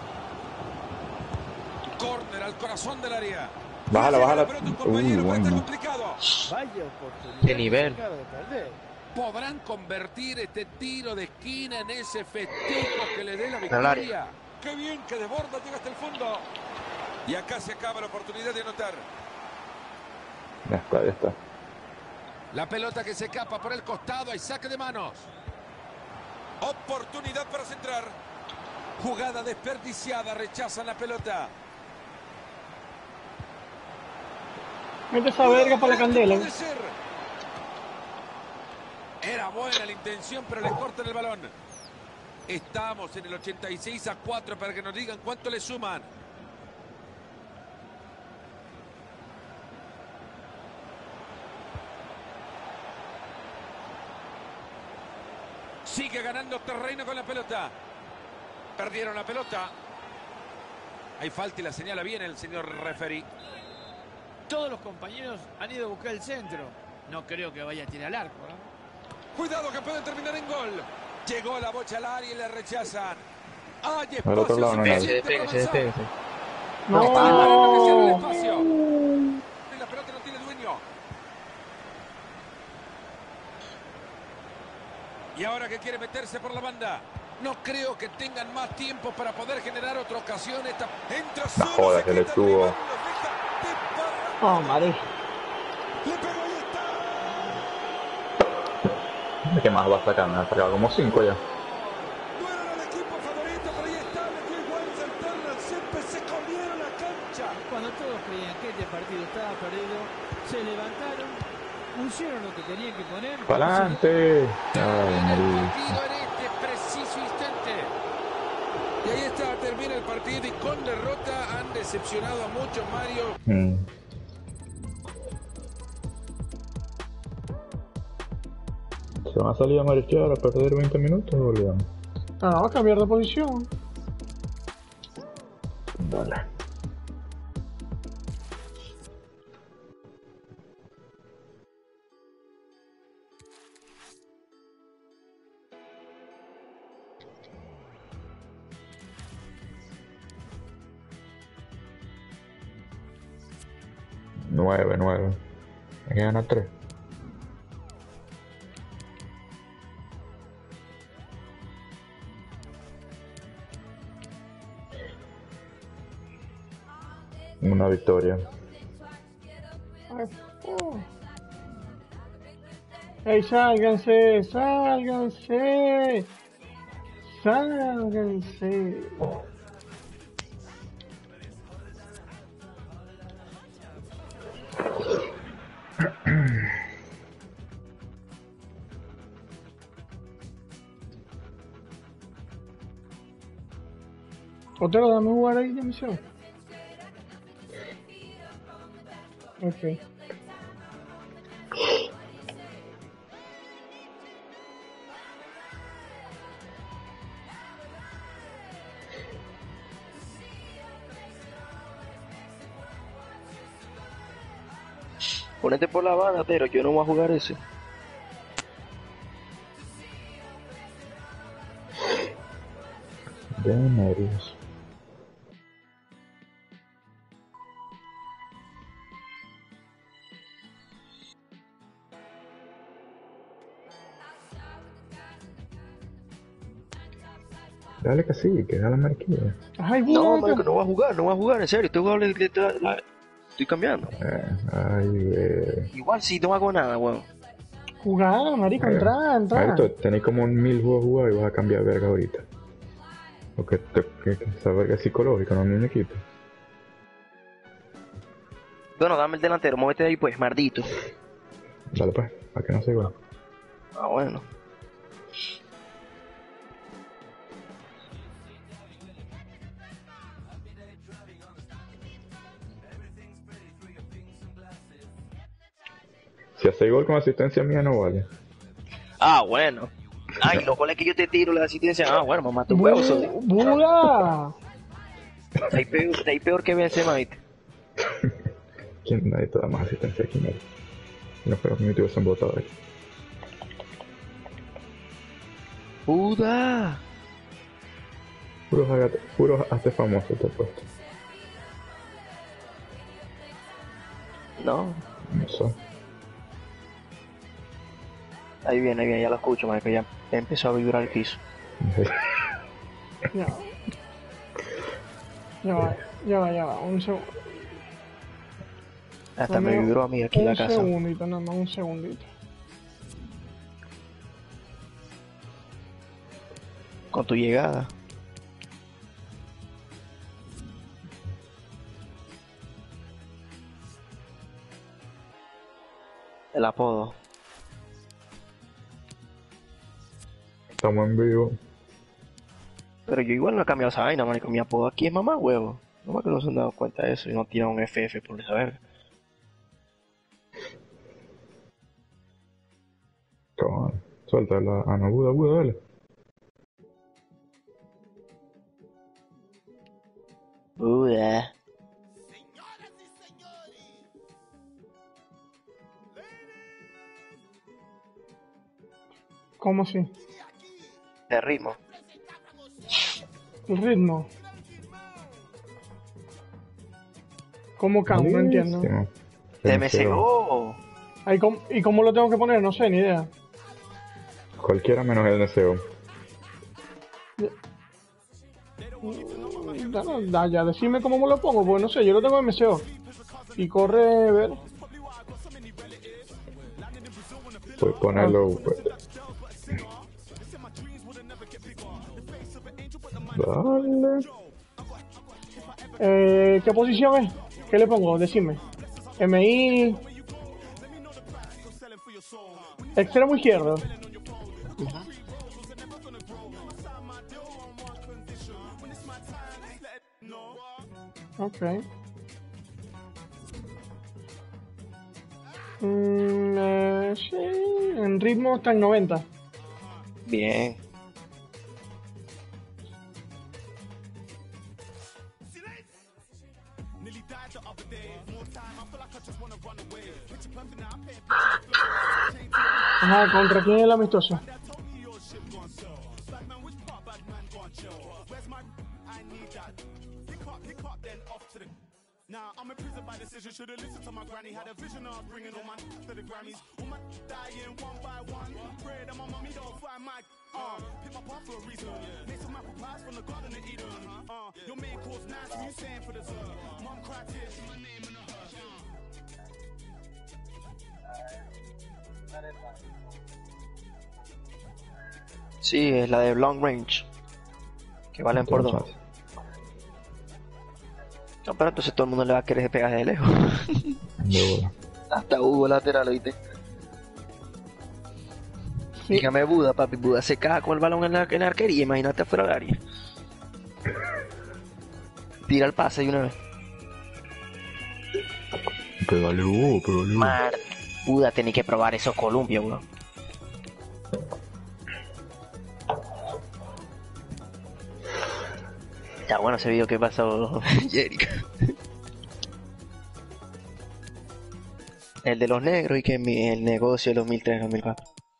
Córner al corazón del área. Bájala, Llega bájala. la pelota un compañero, pero está Bueno. complicado. Vaya oportunidad. ¿Qué nivel? que acaba de perder. ¿Podrán convertir este tiro de esquina en ese festejo que le dé la Al área. victoria? Qué bien que desborda, llega hasta el fondo. Y acá se acaba la oportunidad de anotar. Ya está, ya está. La pelota que se escapa por el costado, hay saque de manos. Oportunidad para centrar. Jugada desperdiciada, rechazan la pelota. Mete esa verga para la candela. Puede ser. Era buena la intención, pero les cortan el balón. Estamos en el 86-4 para que nos digan cuánto le suman. Sigue ganando terreno con la pelota. Perdieron la pelota. Hay falta y la señala bien el señor referee. Todos los compañeros han ido a buscar el centro. No creo que vaya a tirar al arco, ¿eh? Cuidado que puede terminar en gol. Llegó la bocha al área y le rechazan. Hay Al otro lado no hay nadie. suficiente para avanzar. No. Esperando que cierre el espacio. Y la pelota no tiene dueño. Y ahora que quiere meterse por la banda. No creo que tengan más tiempo para poder generar otra ocasión. Entra solo, joda, se que le quita el tuvo. rival, los deja disparando. Oh, madre. Le pegó y está. ¿De qué más va a sacar? Me ha sacado como 5 ya. No eran el equipo favorito, pero ahí está. Le dio igual saltaron al césped, se comieron la cancha. Cuando todos creían que este partido estaba perdido, se levantaron, pusieron lo que tenían que poner. ¡Para adelante! Ay, Termina el marica. partido en este preciso instante. Y ahí está, termina el partido y con derrota han decepcionado a muchos, Mario. ¿Se van a salir a marchar a perder 20 minutos o le damos? Ah, va a cambiar de posición. Dale. Nueve. Hay que ganar 3. Una victoria. Ay, oh. ¡Ey, sálganse! ¡Sálganse! ¡Sálganse! Otero, dame jugar ahí de misión. Ok. Ponete por la banda, pero yo no voy a jugar ese. Demonios. Dale que sí, que da la marquilla. Ay, No, juega marico, acá. no voy a jugar, en serio, estoy cambiando. Ay, Igual si no hago nada, weón. Jugar, marico, entra. Marico, tenés como 1000 juegos jugados y vas a cambiar verga ahorita. Porque esa verga es psicológica, no muñequito. Bueno, dame el delantero, móvete de ahí pues, mardito. Dale pues, para que no se igual. Ah, bueno. Si hace gol con asistencia mía no vale. Ah, bueno. Ay, los goles que yo te tiro, la asistencia. Ah, bueno, mamá, tu huevo, Soli. ¡Buda! Está ahí peor que Benzema, ¿viste? ¿Quién nadie te da más asistencia aquí? Nadie. No fueron primitivos en botadores. ¡Buda! Puros hazte famosos te he puesto. No. No sé. Ahí viene, ya lo escucho, marico, ya empezó a vibrar el piso. Ya va, un segundo. Hasta me vibró a mí aquí en la casa. Un segundito, nada más, un segundito. Con tu llegada. El apodo. Estamos en vivo. Pero yo igual no he cambiado esa vaina, marico. Mi apodo aquí es mamá huevo. No me que no se han dado cuenta de eso y no tiran un FF por esa verga. Toma, suelta la Ana Buda, dale. Buda. ¿Cómo así? De ritmo. El ritmo. ¿Cómo cambio? No entiendo. Buenísimo. De MCO. Ay, ¿y cómo lo tengo que poner? No sé, ni idea. Cualquiera menos el deseo. Ya, decime cómo me lo pongo, pues no sé, yo lo tengo en MCO. Y corre, ver. Puedes ponerlo. Pues. Dale. ¿Qué posición es? ¿Qué le pongo? Decime. MI. Extremo izquierdo. Ok. Sí, en ritmo está en 90. Bien. Ajá, ¿contra quién es el amistoso? Now I'm in prison by decision. Should've listened to my granny. Had a vision of bringing all my to the Grammys. All my dying one by one. Pray that my mommy don't find my pick my path for a reason. Make some apple pies from the Garden of Eden. Your main course nice, you saying for dessert. Mom cried tears, see my name in a hearse. Sí, es la de Long Range. Que valen por dos. No, pero entonces todo el mundo le va a querer pegar de lejos. Hasta Hugo lateral, ¿oíste? Sí. Dígame Buda, papi. Buda se caga con el balón en la arquería. Imagínate afuera del área. Tira el pase de una vez. Pégale vos, pégale vos. Puda, tenés que probar esos columpios, weón. Ya bueno ese video que pasó Jerica. El de los negros y que el negocio de 2003-2004.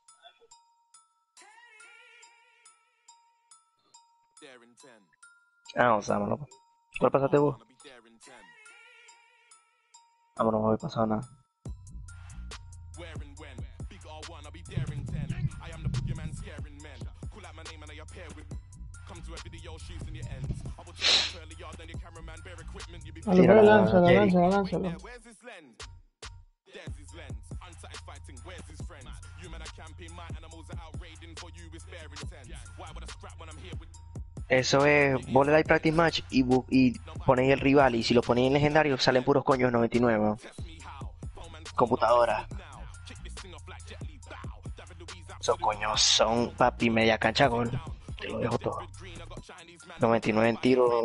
Vámonos. ¿Cuál pasaste vos? Vámonos, no había pasado nada. Lánzalo. Eso es, vos le dais practice match y ponéis el rival, y si lo ponéis en legendario salen puros coños 99, ¿no? Computadora. Esos coños son papi media cancha gol. Te lo dejo todo. 99 en tiro.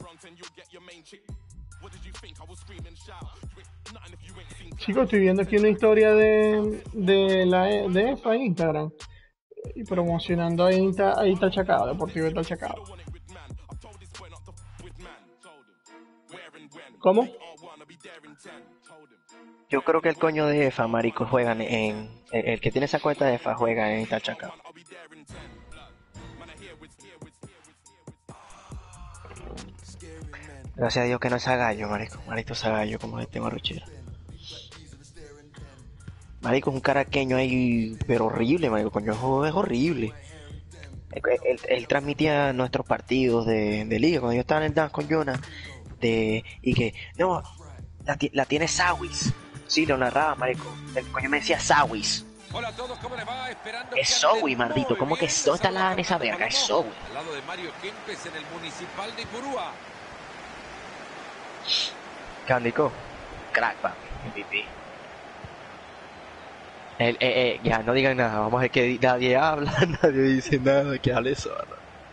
Chicos, estoy viendo aquí una historia de EFA en Instagram. Y promocionando ahí está Chacao, Deportivo está Chacao. ¿Cómo? Yo creo que el coño de EFA, marico, juegan el que tiene esa cuenta de EFA juega en Itachacao. Gracias a Dios que no es Zagallo, marico. Marico Zagallo, como este marruchero. Marico, es un caraqueño ahí, pero horrible, marico. Coño, es horrible. Él transmitía nuestros partidos de liga cuando yo estaba en el dance con Jonah. Y que, no, la tiene Sawis. Sí, lo narraba, marico. El coño me decía Sawis. Hola a todos, ¿cómo les va? Esperando es Sawis, maldito. ¿Cómo que dónde está la esa verga? Es Sawis. Al lado de Mario Kempes en el Municipal de Ipurúa. Candico, crack, papi, MVP. Ya, no digan nada, vamos a ver que nadie habla, nadie dice nada, que hable solo.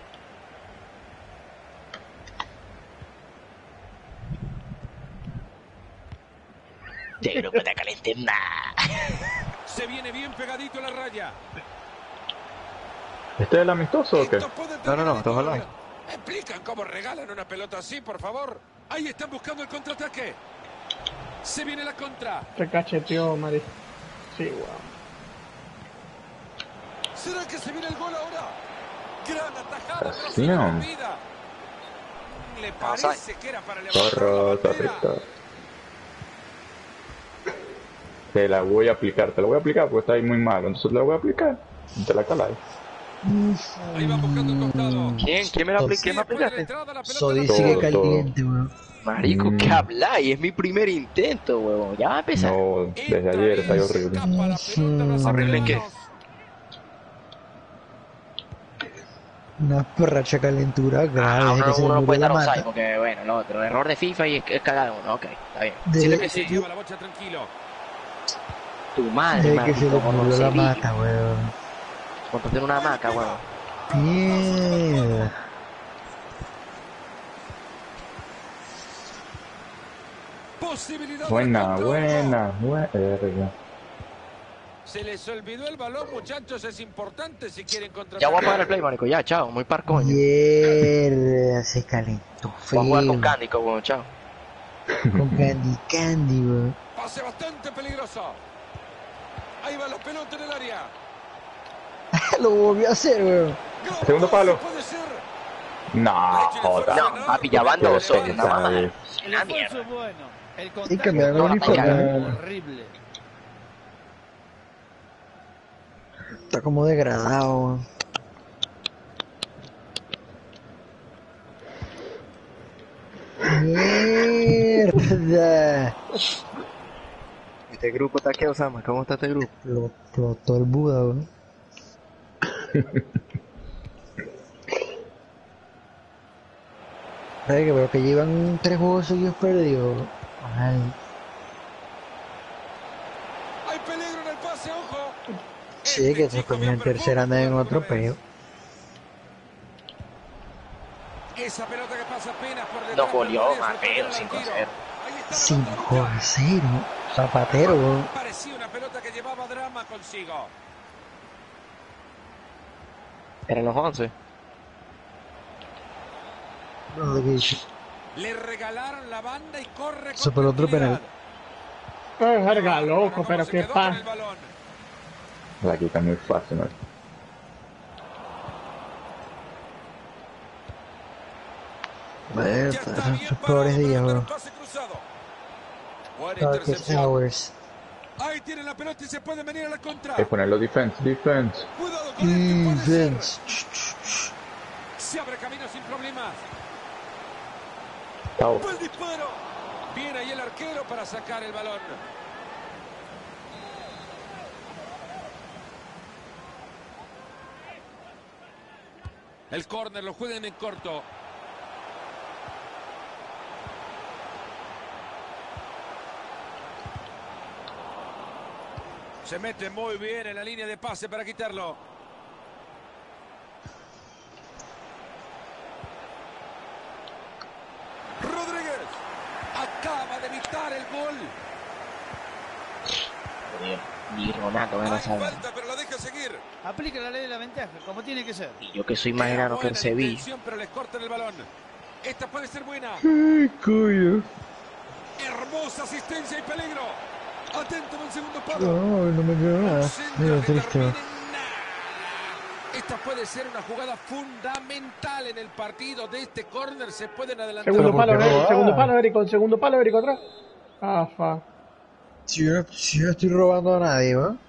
De grupo te calienten nada. Se viene bien pegadito a la raya. ¿Este es el amistoso o qué? No, todos online. ¿Me explican cómo regalan una pelota así, por favor? Ahí están buscando el contraataque. Se viene la contra. Te cacheteó, Mari. Sí, wow. ¿Será que se viene el gol ahora? Gran atajada, pero Sí, se no. olvida. Le parece que era para levantar la bandera. Te la voy a aplicar porque está ahí muy malo. Entonces te la voy a aplicar. Te la caláis. Ahí va buscando un costado. ¿Quién me la apliqué? ¿Me aplicaste? Sodi sigue caliente, weón. Marico, ¿qué habláis? Es mi primer intento, huevón. Ya va a empezar. No, desde ayer está ahí horrible. ¿Horrible qué? Una borracha calentura grave. que se uno le puede la dar mata. offside porque, bueno, el otro, error de FIFA y es cagada uno, ok, está bien. Desde Que se lleva la bocha tranquilo. Tu madre, que se le murió la mata, weón. Ponte en una hamaca, weón. Mierda. Posibilidad Buena. Se les olvidó el balón, muchachos, es importante si quieren contratar. Ya voy a apagar el play, marico, ya, chao, muy par coño. Mierda, se calentó feo. Voy a jugar con Cándico, weón, chao. Con Candy, weón. Pase bastante peligroso. Ahí va la pelota en el área. Lo volvió a hacer, weón. Segundo palo. Puede ser. No, joda. No, papi, ya van dos solos, nada más. El Una esfuerzo mierda. es bueno. El Sí, contacto cambiaron el uniforme. horrible. Está como degradado, weón. Mierda. Este grupo está que Osama, ¿cómo está este grupo? Lo explotó el Buda, weón. Ay, que veo que llevan 3 juegos seguidos perdidos. Ay. Hay peligro en el pase, ojo. Sí, que se ponían en tercera, andan en otro peo. Esa pelota que pasa apenas por detrás. Nos goleó del Mateo arquero. 5-0. Ahí está la 5-0. Zapatero, weón. Parecía una pelota que llevaba drama consigo. Eran los 11. Le regalaron la banda y corre Eso con por otro tranquilidad. penal. Verga, loco, Cómo pero se qué quedó con pasa. el balón. La quita muy fácil, ¿no? Bueno, Ya está son bien sus parado peores para días, mandar un weón. pase cruzado. Buena Darkest intercepción. hours. Ahí tiene la pelota y se puede venir a la contra. Es ponerlo defense. Cuidado con este, puede ser. Defense. Se abre camino sin problemas. Chao. Buen disparo. Viene ahí el arquero para sacar el balón. El córner lo juegan en corto. Se mete muy bien en la línea de pase para quitarlo. Rodríguez acaba de evitar el gol. Ni Ronaldo gana Hay esa. falta, pero la deja seguir. Aplica la ley de la ventaja, como tiene que ser. Y yo que soy más Era enano que el buena la Sevilla. intención, pero les cortan el balón. Esta puede ser buena. Ay, coño. Hermosa asistencia y peligro. Atento en el segundo palo. No, no me quedó nada. Centro Mira, que triste. termina en nada. Esta puede ser una jugada fundamental en el partido. De este córner se pueden adelantar. Segundo Pero palo, ¿por qué Eric, robar? segundo palo, Eric, con segundo palo, Eric, atrás. Ah, fa. Si yo no estoy robando a nadie, ¿va?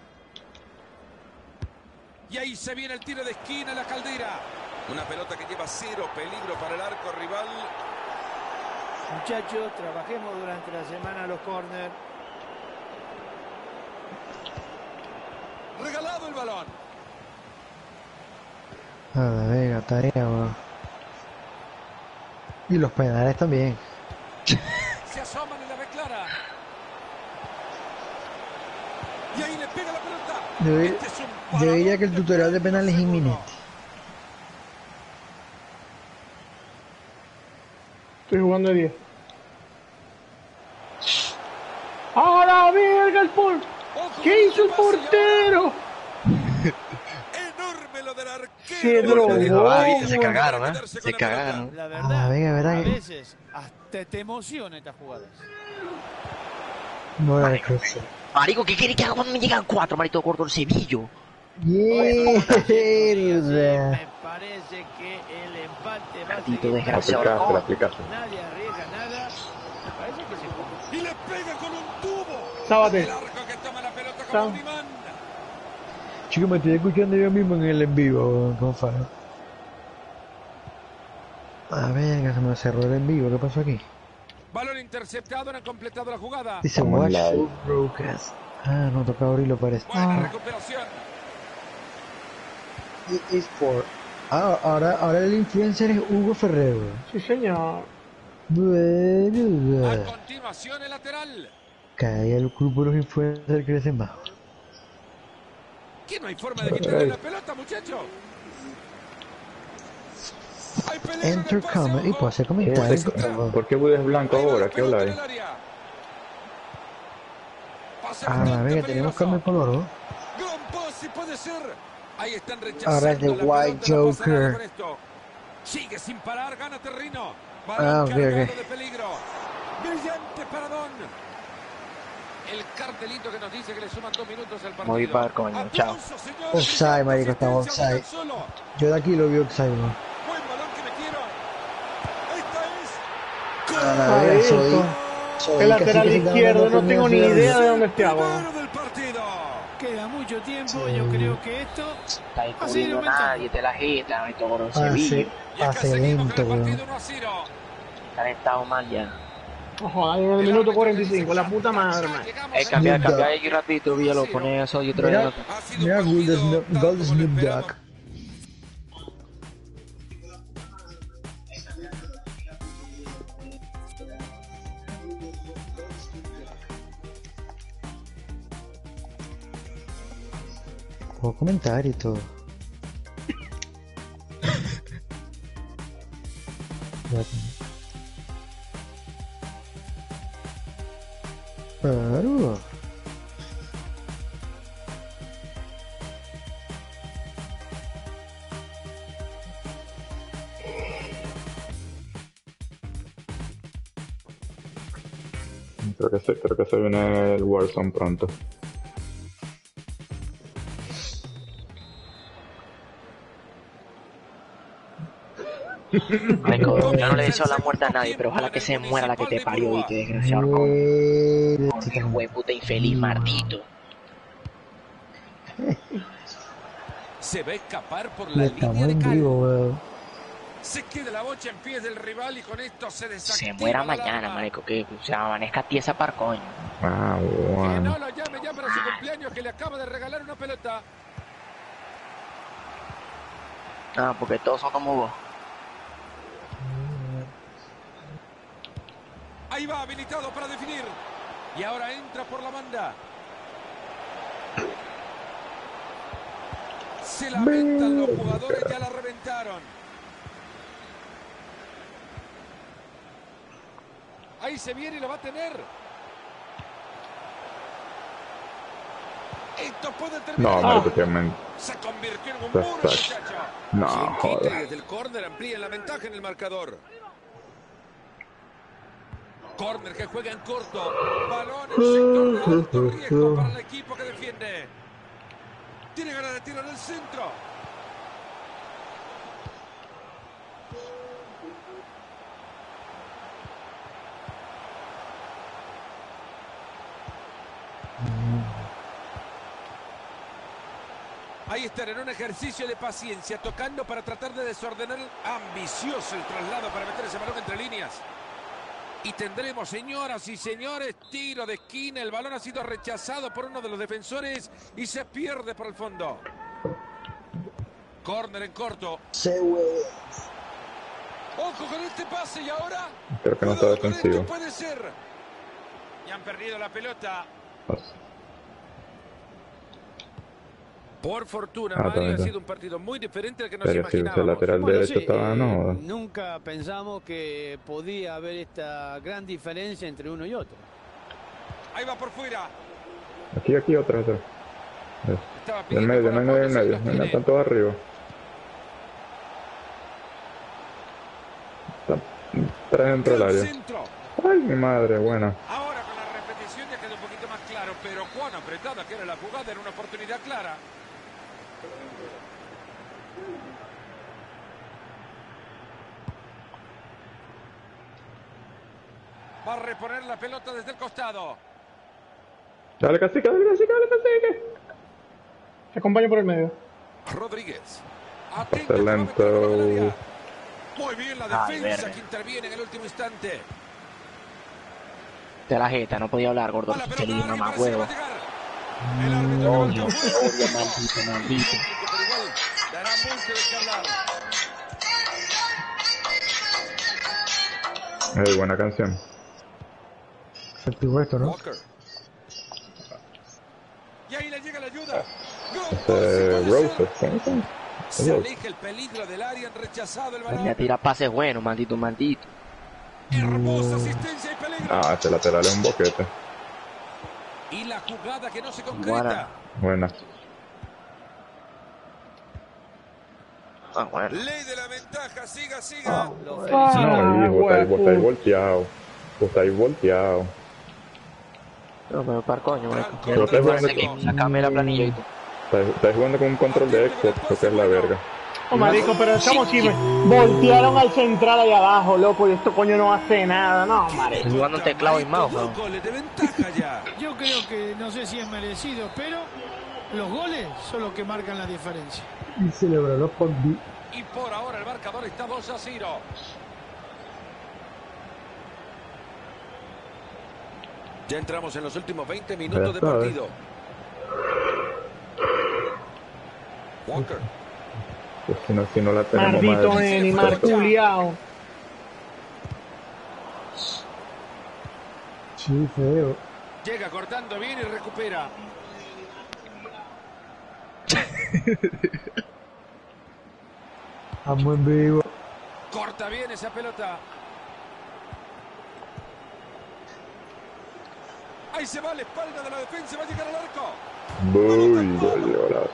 Y ahí se viene el tiro de esquina, la Caldera. Una pelota que lleva cero peligro para el arco rival. Muchachos, trabajemos durante la semana los corners. Regalado el balón. A la vega, tarea, weón. Y los penales también. Se asoman y la ve clara. Y ahí le pega la pelota. Este es un Yo diría paradón que el tutorial de penales es seguro. inminente. Estoy jugando de 10. ¡A la verga el por! Ojo, ¿Qué hizo el pase y ahora portero? enorme lo del arquero. Se drogó, Se cagaron, ¿eh? Se cagaron. La Ah, verdad, venga, ¿verdad a que- veces hasta te emociona estas jugadas. No era cruz. Marico, ¿qué quiere que haga cuando me llegan 4, marito corto el Sevillo? Me Mierda. parece que el empate va a Maldito seguir. desgraciado. La aplicaste. Nadie arriesga nada. Me parece que se juega. Y le pega con un tubo. Sábate. El arco que toma la pelota como Sábado. un imán. Chicos, me estoy escuchando yo mismo en el en vivo, con Faro. A ver, se me cerró el en vivo, ¿qué pasó aquí? Balón interceptado, no han completado la jugada. Dice Como Watch live. Full Broadcast. Ah, no, toca abrirlo, parece. Buena recuperación. Ahora el influencer es Hugo Ferrero. Sí, señor. Bueno, A continuación el lateral. cada día el grupo de los influencers crece más. ¿Qué no hay forma de quitarle la pelota, muchacho? Hay peligro en el Enter pase, comment y ojo. puedo hacer comentarios. ¿Por qué Buda es blanco Ahí va la ahora? ¿Qué pelota habla en ahí? el área. Pase Ah, bastante venga, tenemos peligroso. cambio de color, ¿no? Gran pase puede ser. Ahí están rechazando Ahora es de la pelota, White no pasa nada Joker. con esto. Sigue sin parar, gana terreno. Ah, Balón ok, cargado ok. de peligro. Brillante paradón. El cartelito que nos dice que le suman 2 minutos al partido. Muy mal, coño. Chao. Aplausos, señores. Offside, marico, estamos Asistencia, offside. solo. Yo de aquí lo vi offside, ¿no? Buen balón que metieron. Esta es. A la vez, Adentro. El lateral izquierdo, no tengo ni idea de dónde estoy ahora. Primero del partido. Queda mucho tiempo, yo creo que esto Está va a seguir descubriendo aumentando. nadie, te la jeta, marito corto el Pase, Sevillo. Y acá pase seguimos lento, con el weón. partido 1-0. Están estado mal ya. Ojo, ahí en el minuto 45, la puta madre, man. Cambia Snoop Dogg. ahí rapidito, Villa, lo pone eso y otra Mira, vez. Ha sido un mira, Gold partido Snoop tal Gold como lo Snoop esperaba. Dogg. Puedo comentar y todo. Claro. Creo que se viene el Warzone pronto. Marico, yo no le deseo la muerte a nadie, pero ojalá que se muera la que te parió y te desgraciado con el hueputa infeliz maldito. Se va a escapar por la Estamos línea de en cal. vivo, weón. Se queda la bocha en pies del rival y con esto se desactiva. Se muera la mañana, alarma. marico, que se amanezca tiesa par coño. Ah, Que bueno. no lo llame ya para su cumpleaños, que le acaba de regalar una pelota. Ah, porque todos son como vos. Ahí va, habilitado para definir. Y ahora entra por la banda. Se lamentan los jugadores, ya la reventaron. Ahí se viene y lo va a tener. Esto puede terminar. No, marico, que men... Se convirtió en un Touch, muro, touch. muchacho. No, Quien quite joder. desde el córner amplía la ventaja en el marcador. Córner que juega en corto. Balón en sector de alto riesgo para el equipo que defiende. Tiene ganas de tiro en el centro. Ahí están en un ejercicio de paciencia, tocando para tratar de desordenar. Ambicioso el traslado para meter ese balón entre líneas. Y tendremos, señoras y señores, tiro de esquina. El balón ha sido rechazado por uno de los defensores y se pierde por el fondo. Córner en corto. Ojo con este pase y ahora. Creo que no está Cuidado con defensivo. esto, puede ser. Y han perdido la pelota. Por fortuna, Ah, Mario, también ha está. sido un partido muy diferente al que nos Pero si ese imaginábamos. lateral Bueno, derecho sí, estaba no joda. nunca pensamos que podía haber esta gran diferencia entre uno y otro. Ahí va por fuera. Aquí, otra. Estaba En pidiendo medio, por no apoyo, en se medio. la No tiene. están todos arriba. Están tres dentro del Gran área. centro. Ay, mi madre, buena. Ahora con la repetición ya quedó un poquito más claro, pero cuán apretada que era la jugada, era una oportunidad clara. Va a reponer la pelota desde el costado. Dale, cacique, dale, cacique. Te acompaño por el medio. Rodríguez. Pase Atento, que va a meter el balón al lento. área. Muy bien la Ay, defensa verde. que interviene en el último instante. De la jeta, no podía hablar, gordo. Va la pelota Feliz, al área, mamá parece que va huevo. a llegar. El árbitro que Odio, marca fuera. odio, maldito. Pero igual dará mucho de qué hablar. Buena canción. Activo esto, ¿no? Walker. Y ahí le llega la ayuda. Gol, Roses, ¿cómo se llama? Se aleja el peligro del área, han rechazado el Venía a balón. tirar pases buenos, maldito. Hermosa asistencia y peligro. Ah, este lateral es un boquete. Y la jugada que no se concreta. Buena. Buena. Ah, bueno. Ley de la ventaja, siga. Lo Ah, felicito. No, hijo, vos estáis huevo. volteado. Vos estáis volteado. No, pero par coño, marico. Pero estás jugando Sacame la planilla y tú. Estáis jugando con un control de Xbox, lo que es la verga. Oh, marico, pero estamos chivos. Voltearon al central ahí abajo, loco, y esto coño no hace nada. No, marico. Estoy jugando un teclado y mouse, Dos weón. goles de ventaja ya. Yo creo que no sé si es merecido, pero los goles son los que marcan la diferencia. Y celebró los Pogbi. Y por ahora el marcador está 2-0. Ya entramos en los últimos 20 minutos de Ya sabes. partido. Walker. Pues si no la tenemos Maldito más. Eni, marculiao. Sí, feo. Llega cortando bien y recupera. Amo en vivo. Corta bien esa pelota. Ahí se va a la espalda de la defensa, va a llegar al arco. Uy, golazo.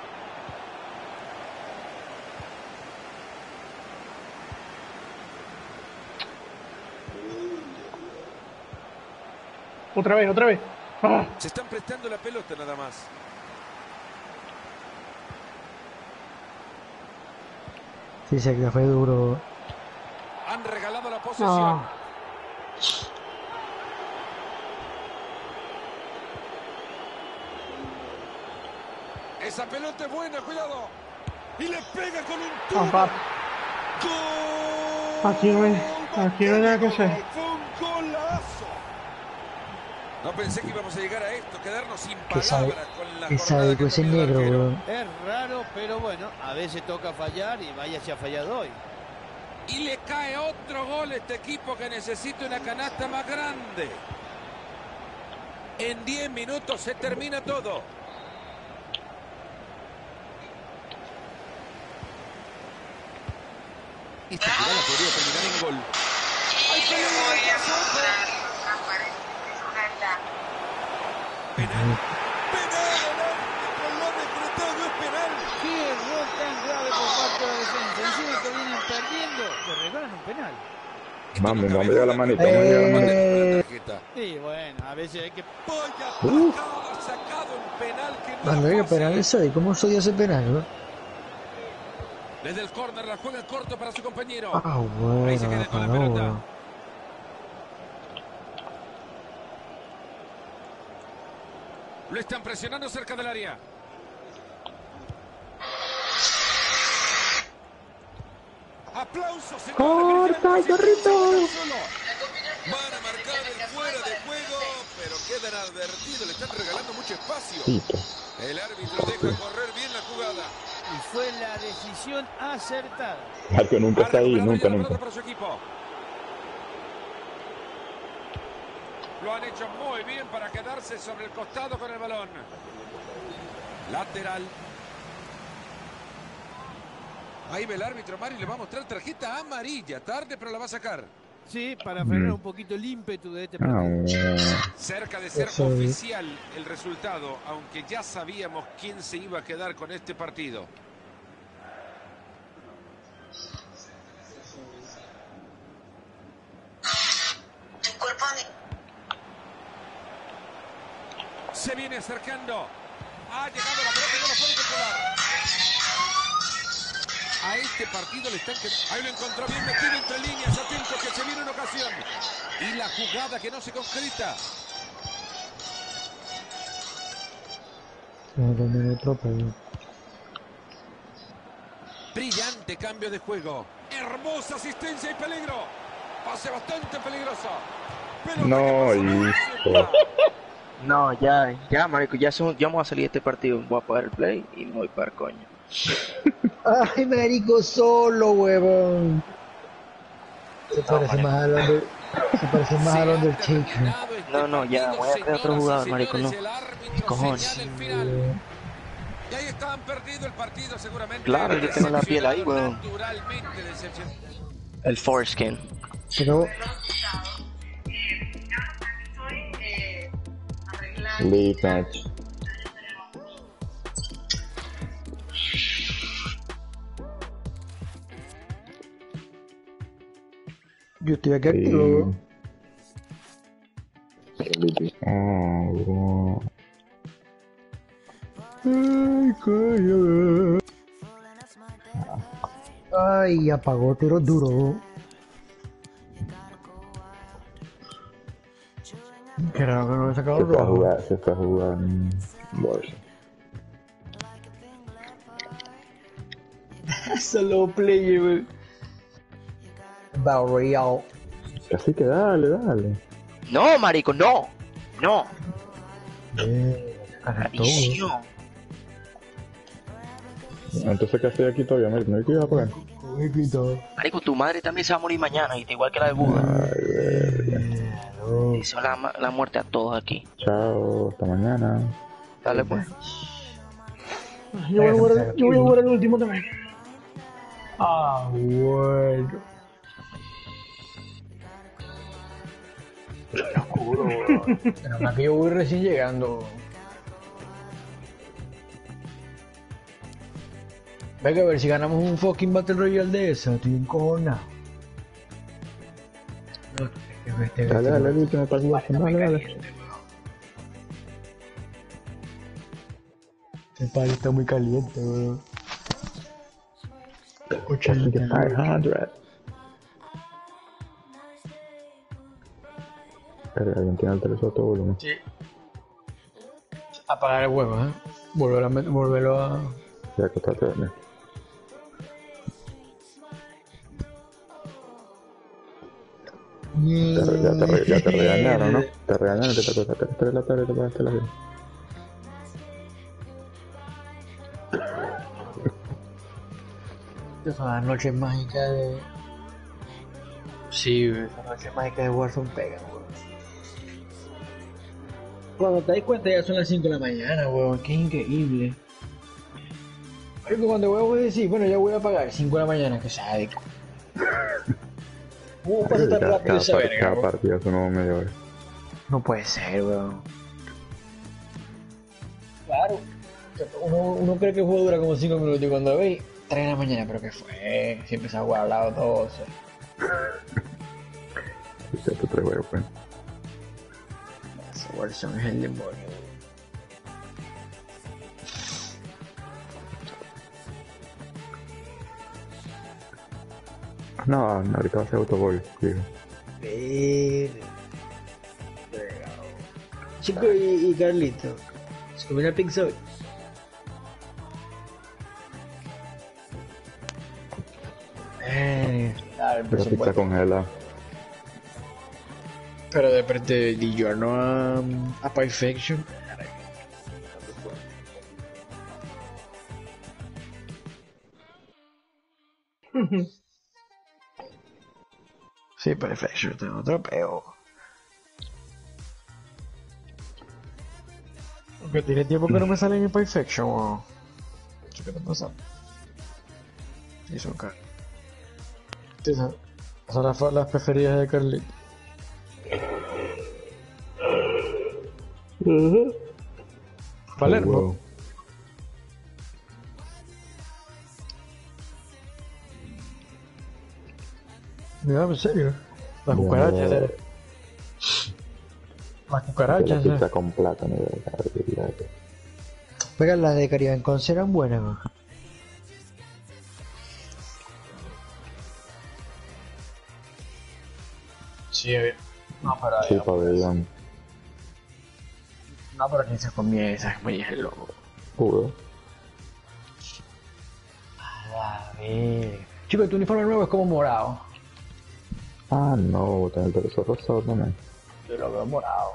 Otra vez, otra vez. ¡Ah! Se están prestando la pelota nada más. Sí, sé que fue duro. Han regalado la posesión. No. Esa pelota es buena, cuidado. Y le pega con un Ah, tubo. papi. ¡Gol! Aquí no hay nada que hacer. Fue un golazo. No pensé que íbamos a llegar a esto, quedarnos sin palabras con la Que jornada sabe que que ha ese tenido el negro, arquero. weón. Es raro, pero bueno, a veces toca fallar y vaya si ha fallado hoy. Y le cae otro gol a este equipo que necesita una canasta más grande. En 10 minutos se termina todo. Esta jugada podría terminar en gol. ¡Ay, qué penal! ¡Penal! El árbitro lo ha decretado, es penal. Qué error tan grave por parte de la defensa. Encima que vienen perdiendo, le regalan un penal. Vamos a llegar la manita, vamos a llegar la manita. Y bueno, a veces hay que... Vaya atacado, ha sacado un penal que no Cuando era diga fácil. penal ese, ¿cómo soy ese penal, no? Desde el córner la juega corto para su compañero. Ah, Ahí se bueno, queda con la no, pelota. weón. Lo están presionando cerca del área. ¡Aplausos! ¡Corta, Chorrito! Van a marcar el fuera de juego, pero quedan advertidos. Le están regalando mucho espacio. El árbitro deja correr bien la jugada. Y fue la decisión acertada. Marco nunca Ha está ahí, recuperado nunca, ya la nunca. pelota para su equipo. Lo han hecho muy bien para quedarse sobre el costado con el balón. Lateral. Ahí ve el árbitro, Mario, le va a mostrar tarjeta amarilla. Tarde, pero la va a sacar. Sí, para frenar un poquito el ímpetu de este Ah, partido. bueno. Cerca de ser Eso es. oficial el resultado, aunque ya sabíamos quién se iba a quedar con este partido. Se viene acercando. Ha llegado la pelota y no la puede controlar. A este partido le están quedando. Ahí lo encontró bien metido entre líneas. Atento que se viene una ocasión. Y la jugada que no se concreta. No tengo otro, pero... Brillante cambio de juego. Hermosa asistencia y peligro. Pase bastante peligroso. Pelota No, que pasó. hijo. No, ya, marico, ya vamos a salir de este partido. Voy a apagar el play y me voy para el coño. Ay, marico, solo, huevón. Se parece más al Under... Se parece más al Undertaker. No, ya, voy a traer otro jugador, marico, no. Cojones. Y ahí estaban perdido el partido seguramente. Claro, yo tengo la piel ahí, weón. Naturalmente decepcionado. El foreskin. Pero... League match. Yo estoy aquí activo. Ah, bueno. Ay, coño. Ay, apagó tiro duro. Que raro que no le he sacado rojo. Se está jugando Warzone. Solo player, wey. Battle Royale. Así que dale. No, marico, no. Maldición. Entonces, ¿qué haces aquí todavía? ¿No hay que ir a pagar? Marico, tu madre también se va a morir mañana, y igual que la de Buda. Ay, verga. Hizo la muerte a todos aquí. Chao, hasta mañana. Dale pues. Yo voy a jugar el último también. Ah, bueno. Oscuro, weón. Nada más que yo voy recién llegando. Venga, a ver si ganamos un fucking Battle Royale de eso. Estoy encojonado. No, Dale, dale, el último partido. Dale. El país está muy caliente, weón. Así que 500. Pero alguien tiene el televisor a todo volumen. Sí. Apagar el huevo, ¿eh? Volverlo a... Ya acostate a dormir. Ya te regañaron, ¿no? Te regañaron que te acostaste a las 3 de la tarde y te pagaste la vida. Esas son las noches mágicas de... Sí, esas noches mágicas de Warzone pegan, weón. Cuando te das cuenta ya son las 5 de la mañana, weón. Qué increíble. Pero cuando voy a decir, bueno, ya voy a pagar 5 de la mañana, que sádico. ¿Cómo pasa tan rápido esa verga, Cada weón? partida son como media hora. No puede ser, weón. Claro. Uno cree que el juego dura como 5 minutos y cuando veis 3 de la mañana, pero ¿qué fue? Si empezó a jugar a las 12. Ya te traigo, pues. Ese Warzone es el demonio. No, ahorita va a ser autogol, digo. Chico y Carlito, ¿se comió una pizza hoy? Claro, Pero pizza congelada. pero de parte de giorno a Perfection. Sí, Perfection, tengo otro peo. Porque tiene tiempo que no me sale en el Perfection, weón. ¿Qué te pasa? Sí, son caros. Esas son las preferidas de Carlito. Palermo. Huevo. Mira, en serio. Las Ya, cucarachas, ya. Las La cucarachas, pizza con plátano. Pero las de Caribe con eran buenas, ¿no? Sí, no, pero Sí, pabellón. no, pero quién se comía esas mollejas, loco. Puro. A ver. Chico, tu uniforme nuevo es como morado. Ah, no, tener el televisor rosado también. Yo lo veo morado.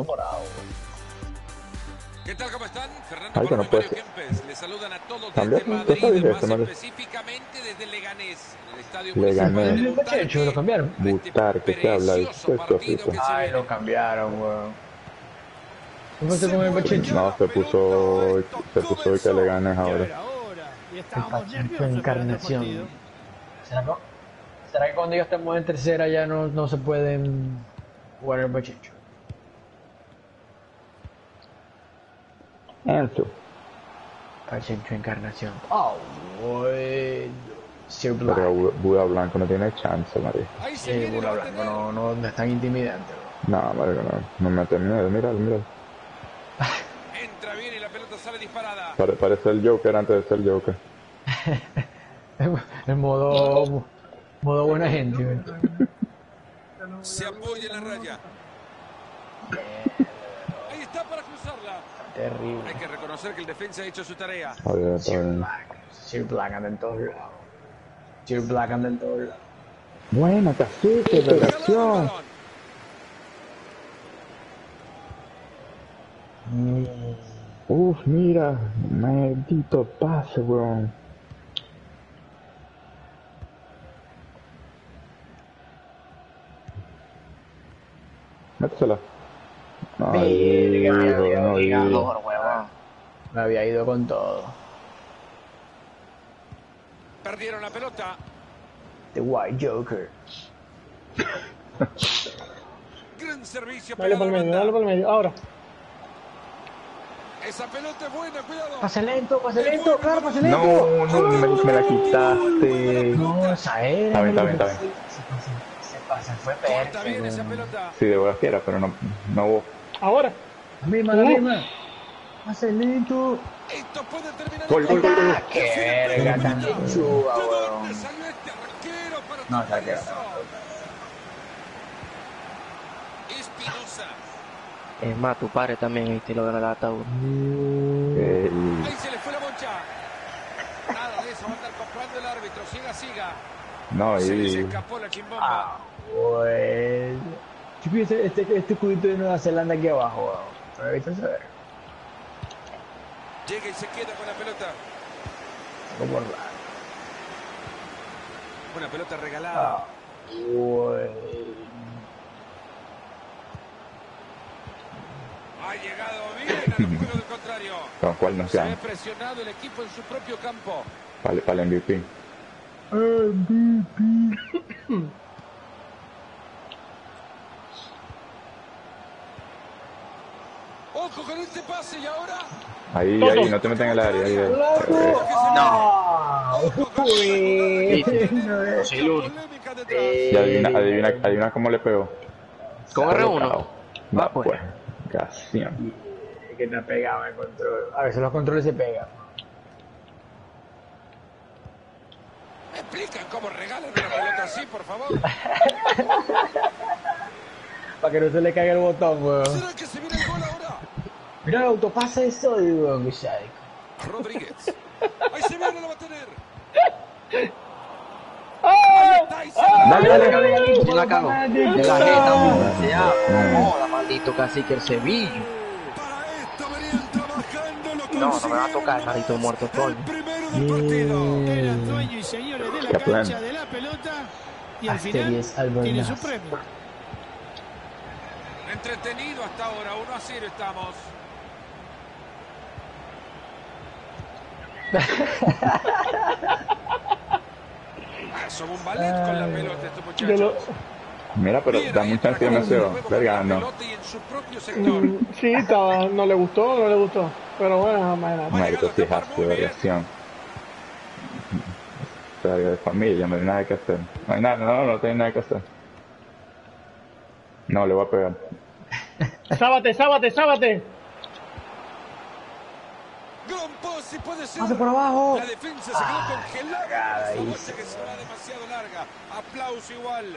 ¿Qué tal? ¿Cómo están? Fernando Ahorita no Corro y puede Mario Kempes. Les saludan a todos Cambia, desde ¿qué Madrid, está bien más esto, Mario? específicamente desde Leganés, en el estadio Leganés. municipal de El Pachecho, lo cambiaron. Butar, que se habla de precioso esto, partido que se Ay, viene. lo cambiaron, weón. ¿Cómo se come el Pachecho? No, se puso que le ganes ahora. Y El estábamos Pachecho nerviosos con este encarnación. partido. ¿Será que cuando ya estemos en tercera ya no se pueden jugar el Pachecho? Eso. Pachecho encarnación. Oh, bueno. Sir Black. Pero Buda Blanco no tiene chance, Mario. Ahí se Sí, viene, Bula lo va a Blanco, tener. no es tan intimidante. No, Mario, no me mete miedo, míralo. Entra bien y la pelota sale disparada. Parece el Joker antes de ser Joker. En modo buena gente. güey. Se apoya en la raya. Ahí está para cruzarla. Terrible. Hay que reconocer que el defensa ha hecho su tarea. Está bien, está bien. Sir Black anda en todos lados. Sir Black anda en todos lados. Buena, cacique, Regalado el relación. balón. Uf, mira, maldito pase, weón. Métesela. Ay, hijo, no vi. Me había ido con todo. Perdieron la pelota. The White Joker. Gran servicio. Dale para el medio, dale para el medio. Ahora. Esa pelota es buena, cuidado. Pase lento, claro, pase No, lento. no, me la quitaste. No, esa era. Está bien. Se pasa, fue Corta bien esa perfecto. pelota. Sí, de buenas quiera, pero no hubo. Ahora. La misma. Pase lento. Esto puede terminar. Gol. Qué verga tan chuga, ¿De weón. dónde salió este arquero para No, tapar saqueo. eso? Espinosa. Es más, tu padre también te lo ganó el ataúd. Ahí se le fue la bocha. Nada de eso, va a andar comprando el árbitro. Siga. No, Se les y. escapó la chimbomba. Pues. Yo pienso este cubito de Nueva Zelanda aquí abajo, weón. Pero ahorita se ve. Llega y se queda con la pelota. Algo por la. Una pelota regalada. Ha llegado bien al juego del contrario. Con cuál nos Se ve quedan. presionado el equipo en su propio campo. Para el MVP. Ojo con este pase y ahora. Ahí, no te meten en el área. Ahí. Soy el único. Polémica detrás. Y adivina cómo le pegó. Con R1. Va pues. pues. Casi. Que te pegaba el control. A veces los controles se pegan. ¿Me explican cómo regalan una pelota así, por favor? Para que no se le caiga el botón, weón. ¿Será que se viene el gol ahora? Mira el autopase eso, digo, que sádico. Rodríguez. Ahí se viene, lo va a tener. Dale. ¿Quién la cagó? De la jeta, joda, maldito cacique el Sevilla. Para esto venían trabajando, lo No me va a tocar, maldito muerto, coño. primero del partido. Eran dueños y señores de la cancha, de la pelota. Y al final tiene su premio. Entretenido hasta ahora, 1-0 estamos. Son un ballet con la pelota estos muchachos. Mira, pero Bien, da ahí mucha atracó ansiedad, de Maceo. nuevo Verga, con la no. pelota y en su propio sector. Sí, no le gustó. Pero bueno, imagínate. Marico, sí es ácido, reacción. Horario de familia, no hay nada que hacer. No hay nada, no tiene nada que hacer. No, le voy a pegar. Sábate. Gran pase, puede ser. Pase por abajo. La defensa se quedó congelada. Esa bocha que se va demasiado larga. Aplauso igual.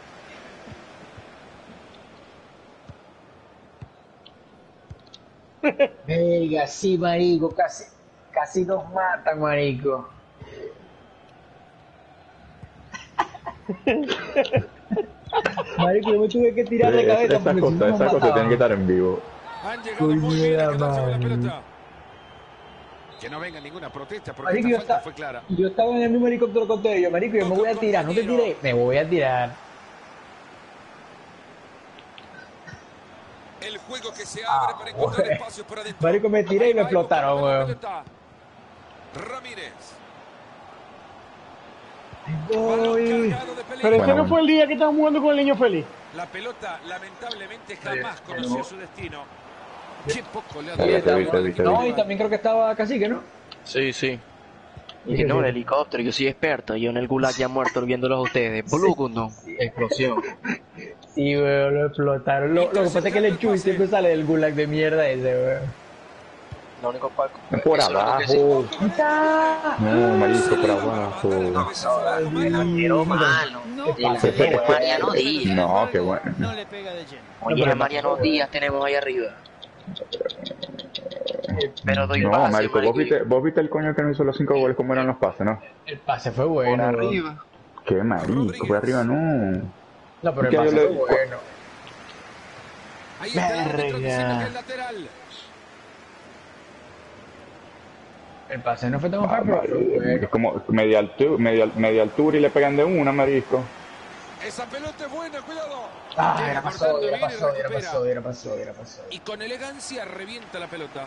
Venga, sí, marico, casi nos matan, marico. Marico, yo me tuve que tirar de cabeza Esa porque si no nos cosa tiene que mataban. estar en vivo. Han llegado muy bien a quedarse con la Coño, pelota. Que no venga ninguna protesta porque Marico, esta falta fue clara. yo estaba en el mismo helicóptero con ellos, marico, yo me voy a tirar, no te tiré, me voy a tirar. El juego que se abre para encontrar bueno. espacios por adentro. Marico, me tiré y me Ahí va, explotaron, buscando la weón. pelota. Ramírez. Uy. Cargado de peligro. Pero ese no Bueno. fue el día que estaban jugando con el niño feliz. La pelota lamentablemente jamás conoció su destino. Qué poco le ha Viste, dado. viste. No, y también creo que estaba Cacique, ¿no? Sí. Y no, el helicóptero, yo soy experto. Yo en el gulag ya muerto viéndolos a ustedes. Blúcundo. Explosión. Sí, weón, lo explotaron. Lo que pasa es que el Chuy siempre sale del gulag de mierda ese, weón. Lo único Paco. Por eso es lo que sí. abajo. ¡Está! No, marico, por abajo. Pero malo. Mariano Díaz. No, qué bueno. No le pega de lleno. Oye, a Mariano Díaz tenemos ahí arriba. Pero doy No, pase, marico, vos viste el coño que no hizo los 5 goles, cómo eran los pases, ¿no? El pase fue Por bueno. arriba. Qué marico, por arriba no. No, pero el Que yo pase le- fue bueno. Ahí está el árbitro Verga. diciendo que es lateral. El pase no fue tan Ah, fácil, pero fue marico, bueno. es como media altura y le pegan de una, marisco. Esa pelota es buena, cuidado. Ah, Llega era cortando pasó, bien y era recupera. pasó. Y con elegancia revienta la pelota.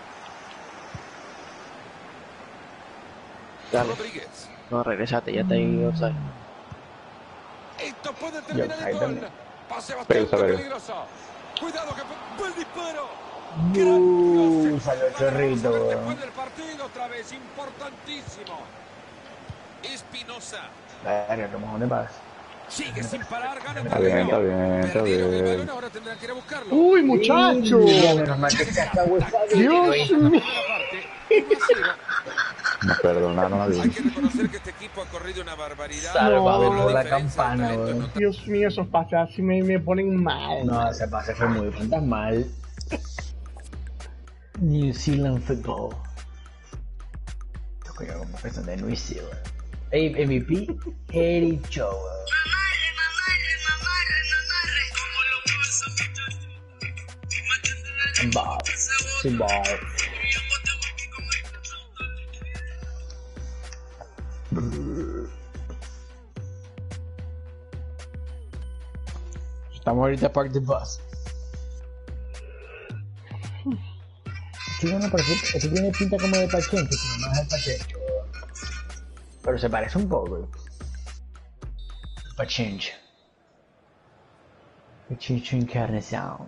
Dale. Rodríguez. No, regresate, ya está ahí offside. Esto puede terminar Ya, en ahí gol. también. Pase Pero bastante verga. peligroso. Cuidado que fue el disparo. Salió chorrito, Después weón. del partido otra vez, importantísimo. Espinosa. Verga, ¿qué mojón de paz? Sigue sin parar, gana Está bien, está bien, está Perdieron el balón, bien. ahora tendrán que ir a buscarlo. Uy, muchacho. Menos mal que se acabó esa Dios mío. Primera parte, 1-0. Nos perdonaron a Hay Dios. que reconocer que este equipo ha corrido una barbaridad. Salvador No. por la Diferencia de campana, talento weón. no tan- Dios mío, esos pases así me ponen mal. No, ese pase fue muy fantasmal. New Zealand Football. Yo creo como que son de New Zealand. MVP, Eddie Joe. Bob. Sí, Bob. Estamos ahorita Park the Bus. Sí, bueno, pero eso tiene pinta como de Pachenko, si no es el Pachenko. Pero se parece un poco. Pachenko. Pachenko encarnación.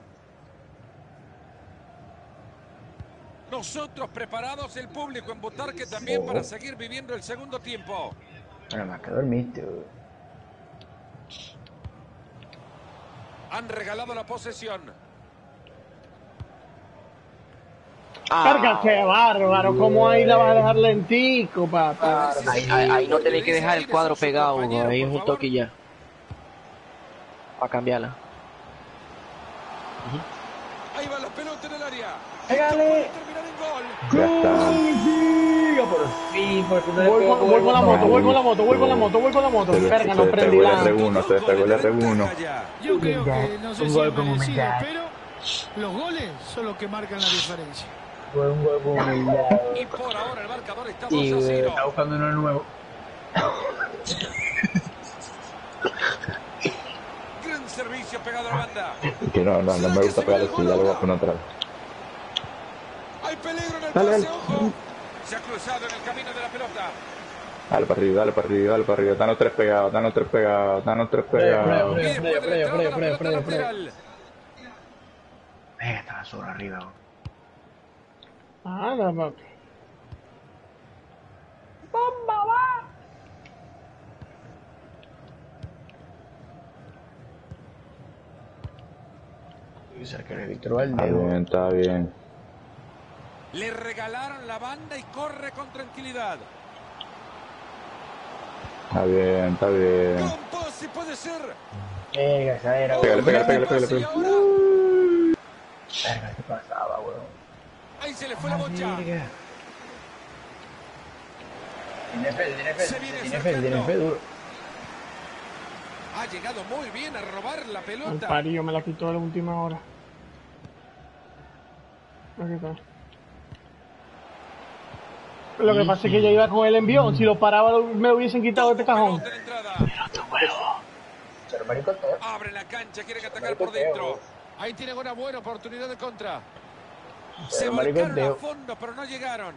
Nosotros preparados, el público en Butarque también para seguir viviendo el segundo tiempo. Bueno, más que dormiste. Han regalado la posesión. Carga, qué bárbaro. ¿Cómo ahí la vas a dejar lentico, papá? Ahí no tenés que dejar el cuadro pegado, Hugo. Ahí es un toque y ya. Para cambiarla. Ahí va la pelota en el área. ¡Pégale! Terminar en gol. Ya está. Por fin, porque no le Voy puedo con la moto, voy con la moto, voy con la Se moto, voy con la moto. Se Verga, no despegó prendí el la... R1, se despegó el R1. Yo creo que no sé Un si gol es como merecido, humildad. pero los goles son los que marcan la diferencia. Fue un gol con humildad. Y por ahora el marcador está Y 2-0. está buscando uno nuevo. Gran servicio pegado a la banda. Que no me gusta pegar así, ya lo voy a poner otra vez. Hay peligro en el Dale, pase, dale. ojo. Se ha cruzado en el camino de la pelota. Dale para arriba, dale para arriba, dale para arriba. Danos tres pegados, danos tres pegados, danos tres pegados. Y después de la entrada, la pelota Freo. lateral. Estaba solo arriba. Ah, la papi. Dice que el Víctor Está Valdez. bien, está bien. Le regalaron la banda y corre con tranquilidad. Está bien, está bien. Con pase puede ser. Pega, esa era, Pégale, weón. pégale, pégale, Pase y pégale. ahora, Verga, ¿qué pasaba, weón? ahí se le fue la bocha. Verga. Tiene Se viene fe acercando. duro. Ha llegado muy bien a robar la El pelota. parillo me la quitó a la última hora. Aquí está. Lo que pasa es que ya iba con el envión. Si lo paraba, me lo hubiesen quitado este cajón. Pelota de entrada. Pero marico, todo. Abre la cancha, quieren atacar por dentro. Ahí tienen una buena oportunidad de contra. Se volcaron a maricoteo. fondo, pero no llegaron.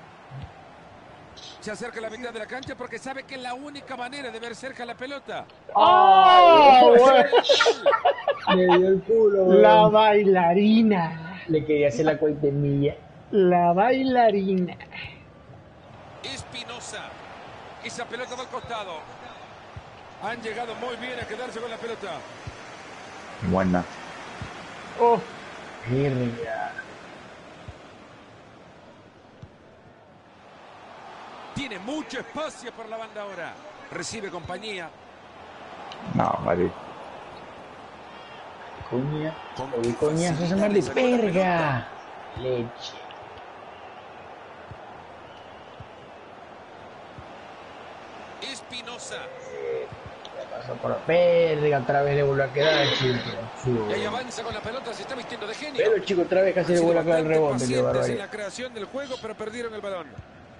Se acerca a la mitad de la cancha porque sabe que es la única manera de ver cerca la pelota. ¡Ah, güey! Le dio el culo, weón. La bailarina. Le quería hacer la cuaitemilla. La bailarina. Espinosa. Esa pelota va al costado. Han llegado muy bien a quedarse con la pelota. Buena. Oh, Verga. Tiene mucho espacio por la banda ahora. Recibe compañía. No, Mari. Coña. Con Oye, coñazo ese Mardi. sacó la Verga. Leche. Espinosa. Pasó por verga, otra vez le vuelve a quedar, chico. Y ahí avanza con la pelota, se está vistiendo de genio. Pero chico, otra vez casi le vuelve a quedar el rebote, qué pacientes en barbaridad. la creación del juego, pero perdieron el balón.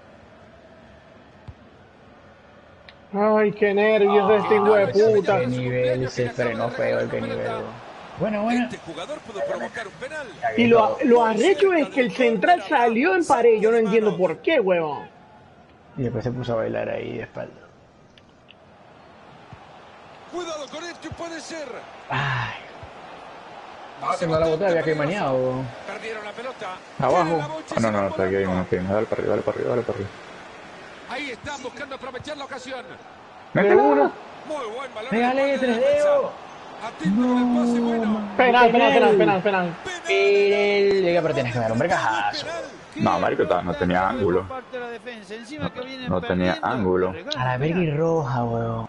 ay, qué nervios de este hijo de puta. Qué nivel, se frenó feo el que nivel. Bueno. Este jugador pudo provocar un penal. Y lo arrecho es que el central salió en pared. Yo no entiendo por qué, huevón. Y después se puso a bailar ahí de espalda. Cuidado con esto, puede ser. Ay. No, que no la boté, había que maneado. Perdieron la pelota. Abajo. Ah, no, no, está aquí, hay uno firme. Dale para arriba, dale para arriba, dale para arriba. Ahí están buscando aprovechar la ocasión. ¡Mete uno! Muy buen balón. Pégale, 3 dedos. Atento con el pase bueno. Penal. Liga, pero tienes que dar un vergajazo. No, marico, no tenía ángulo. Parte de la defensa. Encima que vienen No tenía perdiendo, ángulo. A la verga y roja, weón.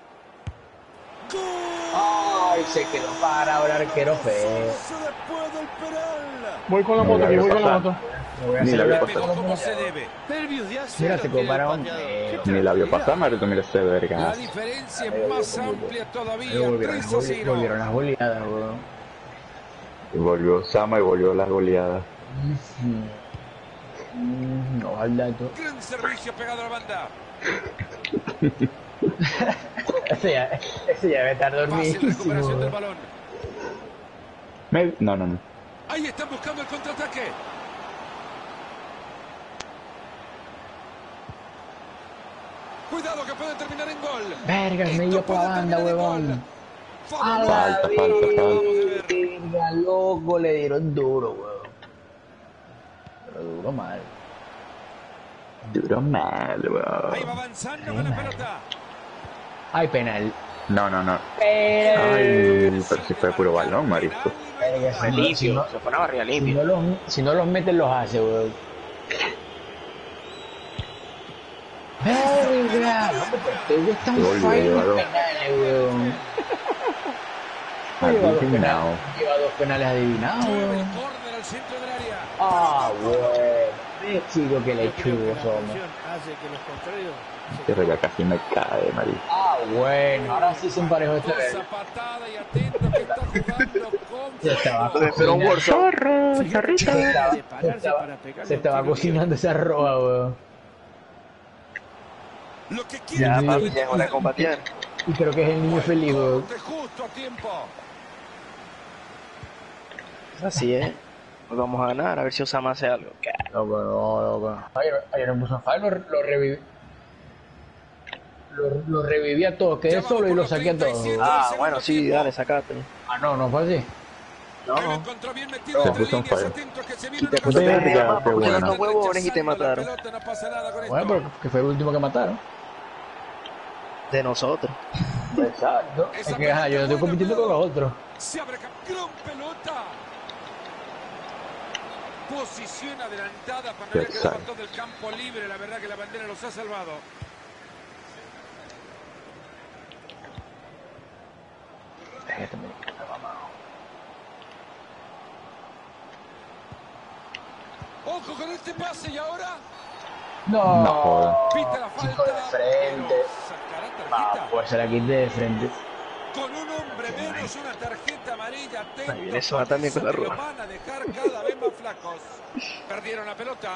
Ay, se quedó parado el arquero feo. Después del penal. Voy con la No moto, la aquí veo voy con la pasar. moto. Me voy a Ni hacer la veo el pasar. arquero Como se debe. Nervios de hacer. Mira, se compararon. Ni la vio pasar, marico, mira ese La verga. diferencia es más amplia todavía. Volvieron 3-0. las goleadas, weón. Y volvió Sama y volvió las goleadas. Ojalá tú. Gran servicio pegado a la banda. Ese ya debe estar Fácil recuperación del dormidísimo. balón. No. Ahí están buscando el contraataque. Cuidado que puede terminar en gol. Verga, me dio por la banda, huevón. A la Falta. verga, loco, le dieron duro, weón. Pero duro mal. Duro mal, Ahí weón. va avanzando con la pelota. Ay, penal. No. Pero... Ay, pero si fue puro balón, marico. Verga, Fue limpio, se fue una barriga limpia. si no los meten, los hace, weón. Verga, ustedes están Gol, fallos llevado. penales, weón. Lleva Adivinado. dos penales adivinados, Mueve el weón. córner al centro del área. Ah, weón. Chico, que le chubo somos. Hace que los contrarios Que verga, casi me cae, marico. Ah, bueno, ahora sí se emparejó este Cosa verga. patada y atento que está jugando con Ya estaba fuego. Pero un Warzone. Se estaba cocinando esa roja, weón. Lo que Ya, quiere papi, ya es hora de combatir. Y creo que es el niño feliz, weón. corte justo a tiempo. Así es. Hoy vamos a ganar, a ver si Osama hace algo. Loco, no, loco. Ayer en Musafal lo reviví. Lo reviví a todos, quedé solo y lo saqué a todos. Ah, bueno, sí, dale, sacate. Ah, no fue así. Lo No. encontró bien metido Se entre puso on líneas, fire. atento que se Y viene te una puso cosa- Verga, pendeja, qué porque bueno. eran dos huevones y te Rechazando la mataron. pelota, no pasa nada con Bueno, esto. porque fue el último que mataron. De nosotros. Exacto. Es que ajá, yo estoy compitiendo con los otros. Se abre gran pelota. Posición adelantada para no haber quedado Exacto. todo el campo libre. La verdad que la bandera los ha salvado. Ojo con este pase y ahora No. No joda. pita la falta. Chico de frente. pero sacará tarjeta. Pues se la quité de frente. Con un hombre menos, una tarjeta amarilla. Atento, Ahí viene Soa también con la porque roja. los van a dejar cada vez más flacos. Perdieron la pelota.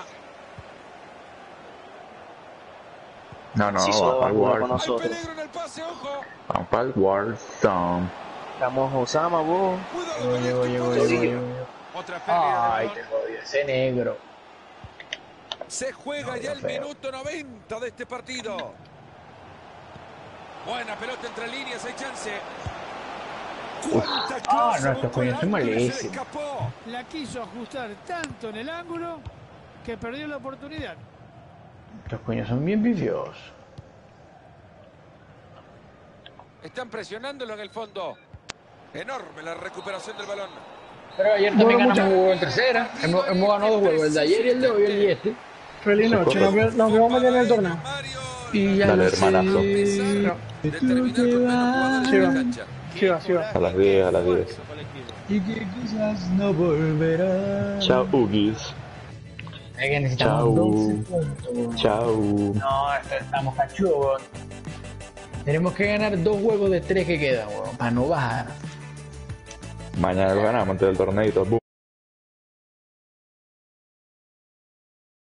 No, Sí, vamos Soa para el va con Warzone. Hay nosotros. peligro en el pase, ojo. Vamos para el Warzone. Estamos Osama, vos. Cuidado con Llego. esto, puede ser. Otra pérdida Ay, de te balón. jodió ese negro. Se juega ya el feo. minuto 90 de este partido. Buena pelota entre líneas, hay chance. ¡Cuánta clase! no, estos buscó el coños son ángulo y se le malísimos. escapó. La quiso ajustar tanto en el ángulo que perdió la oportunidad. Estos coños son bien viviosos. Están presionándolo en el fondo. Enorme la recuperación del balón. Pero ayer también Bueno, ganamos un juego en tercera. Hemos ganado dos juegos, el de ayer y el de hoy y este. Feliz noche, nos vemos mañana en el torneo. Y ya Dale, lo hermanazo. sé. Determinar con menos jugadores en la cancha. Sí va. A las 10, a las 10. Y que quizás no volverá. Chao, Ugis. Es que necesitamos Chau. 12 puntos. Chao. No, estamos cachudos, weón. Tenemos que ganar 2 juegos de 3 que quedan, weón, para no bajar. Mañana lo ganamos antes del torneito.